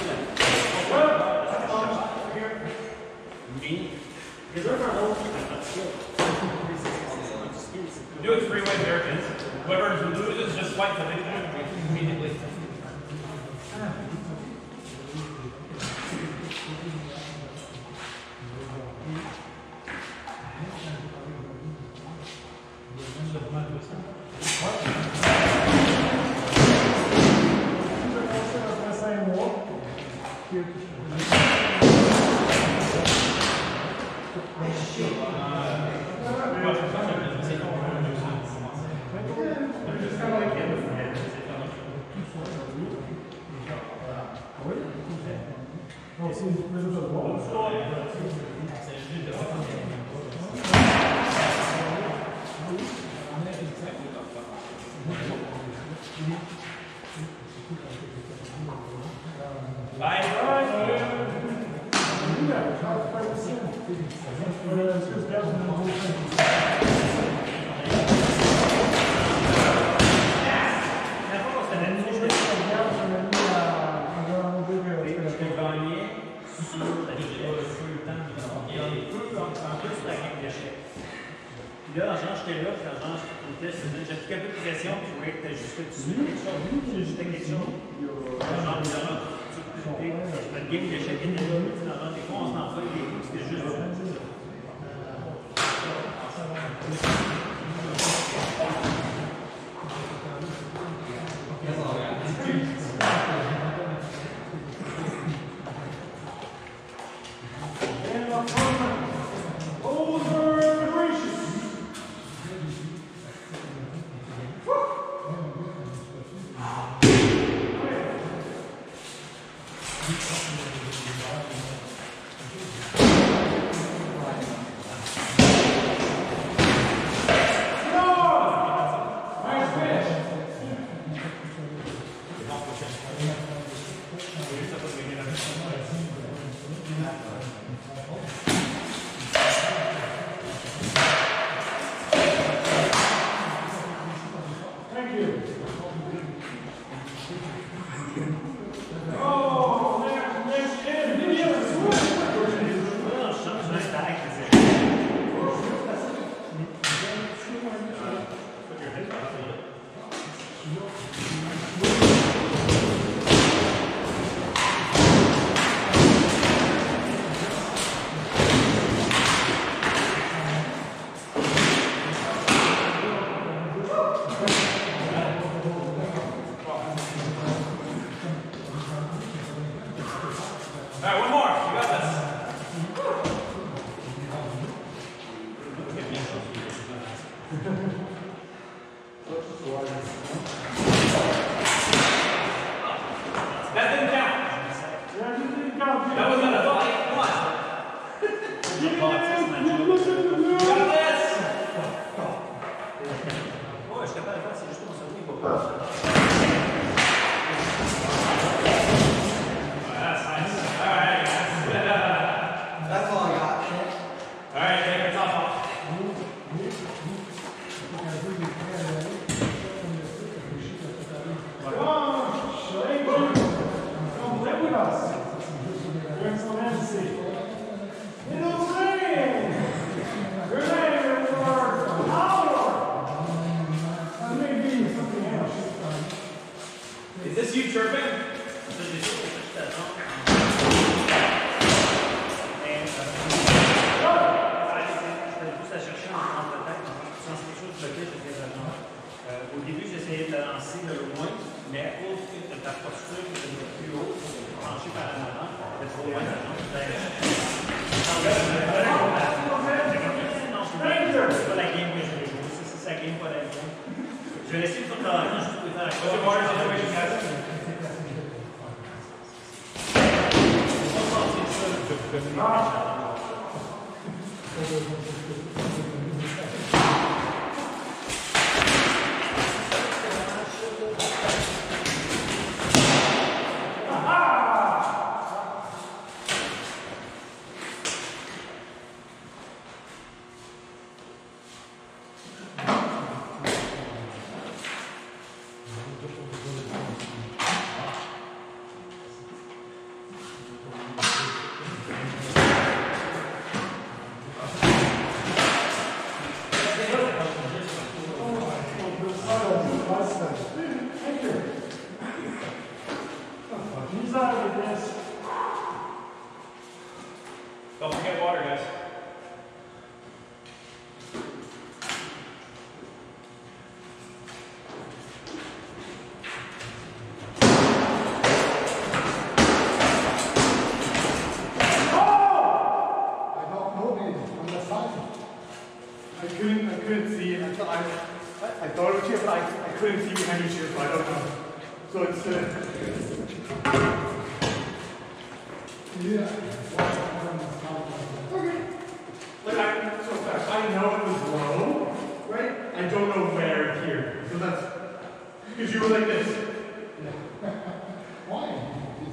Speaker 5: mais les autres are all
Speaker 4: Do it three way Americans. Whoever loses just fight for it immediately.
Speaker 5: Là, genre, j'étais là, puis genre, j'appliquais un peu de pression, puis je voyais que t'ajustais dessus quelque chose. J'ajustais quelque chose. Genre, genre, le game d'échec était là, dans des fois, on s'en fait des coups, c'était juste ça.
Speaker 2: Thank you.
Speaker 4: That didn't count. That was not a fight. Come on. Got this.
Speaker 5: Ouais, je suis capable de faire, c'est juste que mon cerveau, il va pas.
Speaker 4: That's nice. All right, guys.
Speaker 3: That's all I got.
Speaker 4: All right, take your top off. Is this you chirping?
Speaker 5: Au début, j'essayais de lancer de loin, mais à cause de ta posture qui était plus haute, penchée par en avant, c'était trop loin de la jambe. C'est pas la game que je vais jouer, c'est sa game, pas la game. Je vais laisser le tour de la juste pour faire la chose.
Speaker 4: Don't forget water, guys.
Speaker 1: I couldn't, I couldn't see. I thought, I, I thought it was you, but I, I couldn't see behind your shoes, so I don't know. So it's, uh, yeah. Okay. Like I, so I know it was low, right? I don't know where here. So that's, because you were like this. Yeah. Why?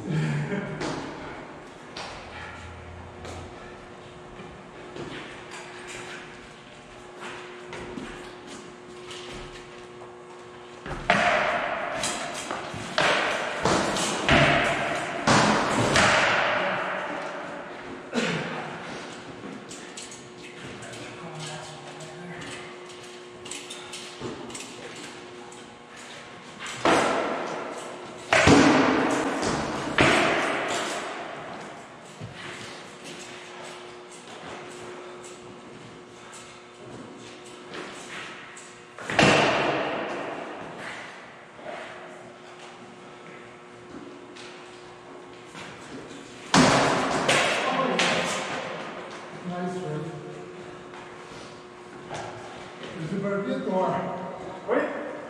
Speaker 1: Is it burpee or? Wait.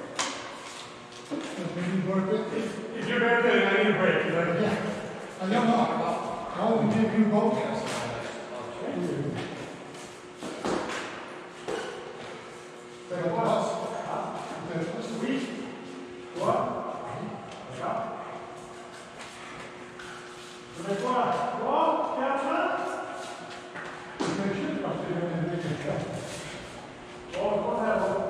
Speaker 1: Maybe burpee. If, if you're burpee, I need a break. Like, yeah. I don't know. I will give you both. Take a pause. Sweet. Quoi? Vous faites quoi? Trois, quatre. C'est juste parce que oh, whatever.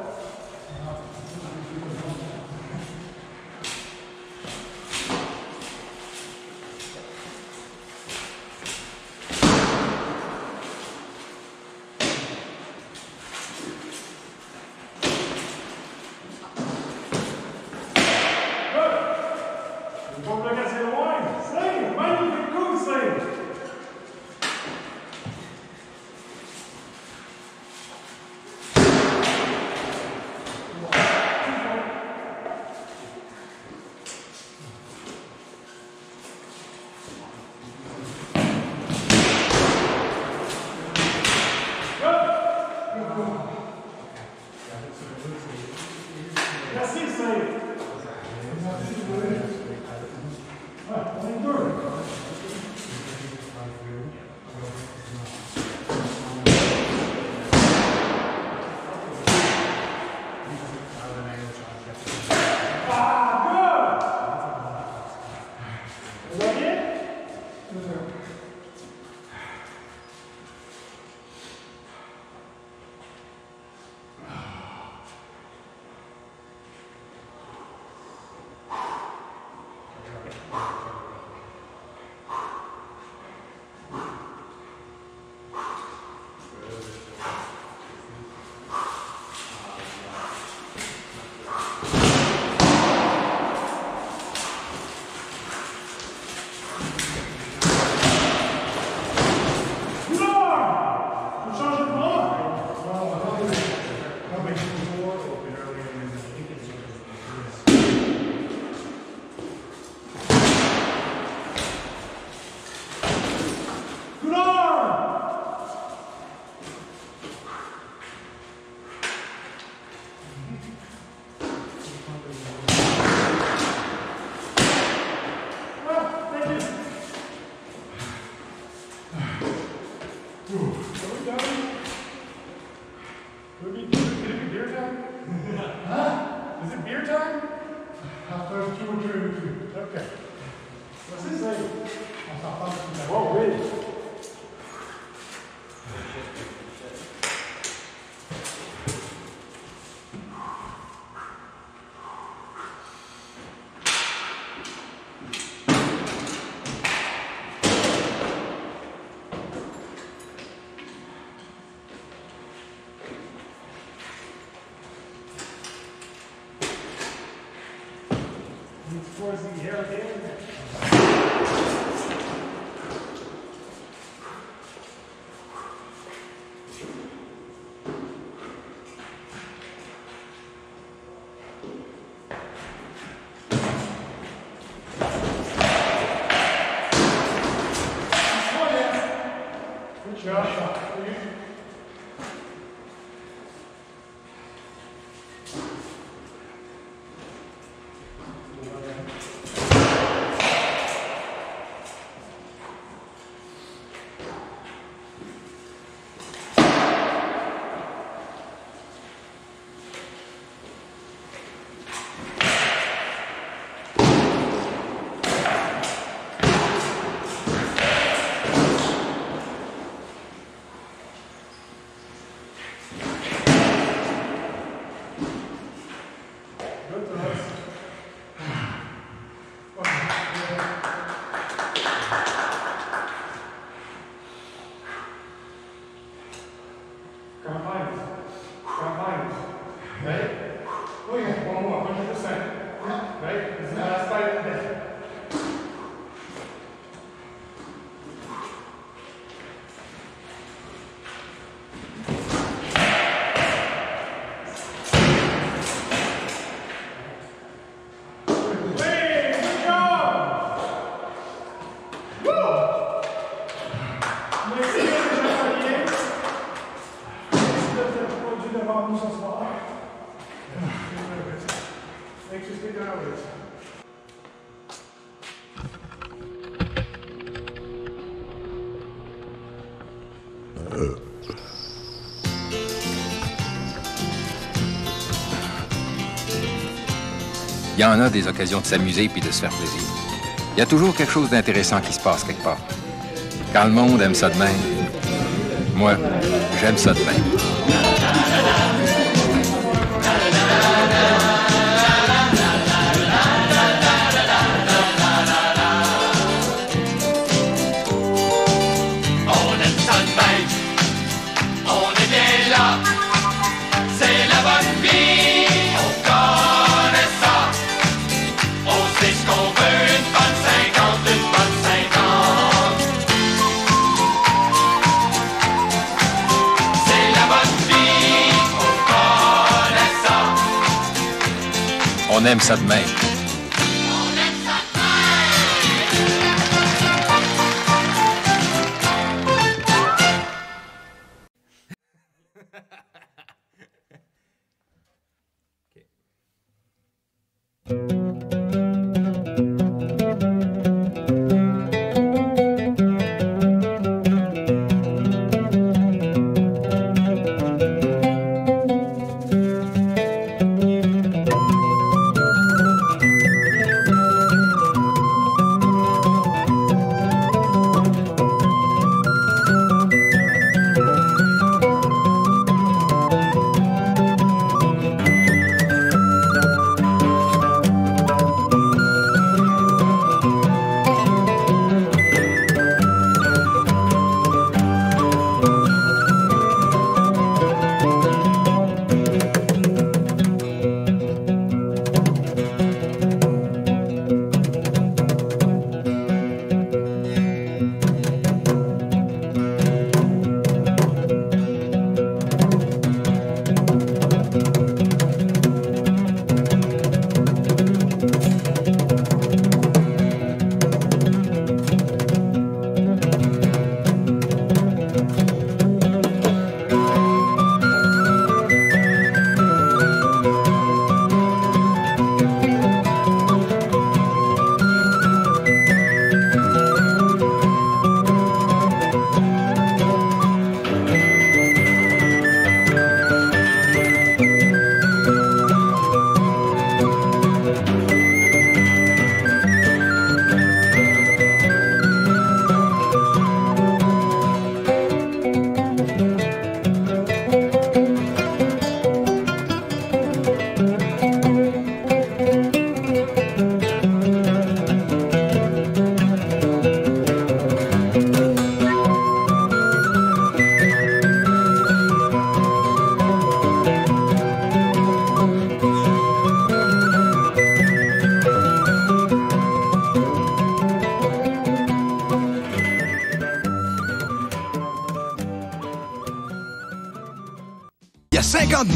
Speaker 4: Merci, c'est. Ouais, on est deux. Towards the air again. Good job.
Speaker 6: Il y en a des occasions de s'amuser puis de se faire plaisir. Il y a toujours quelque chose d'intéressant qui se passe quelque part. Quand le monde aime ça de même, moi, j'aime ça de même. On aime ça de même.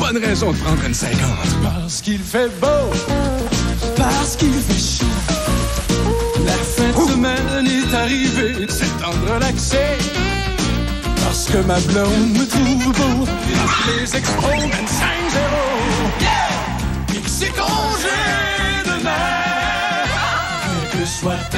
Speaker 7: bonne raison de prendre une cinquante. Parce qu'il fait beau, parce qu'il fait chaud. La fin de semaine est arrivée, c'est le temps de relaxer. Parce que ma blonde me trouve beau. Parce que les expos mènent cinq zéro. Yeah! Pis que c'est congé demain. Que soit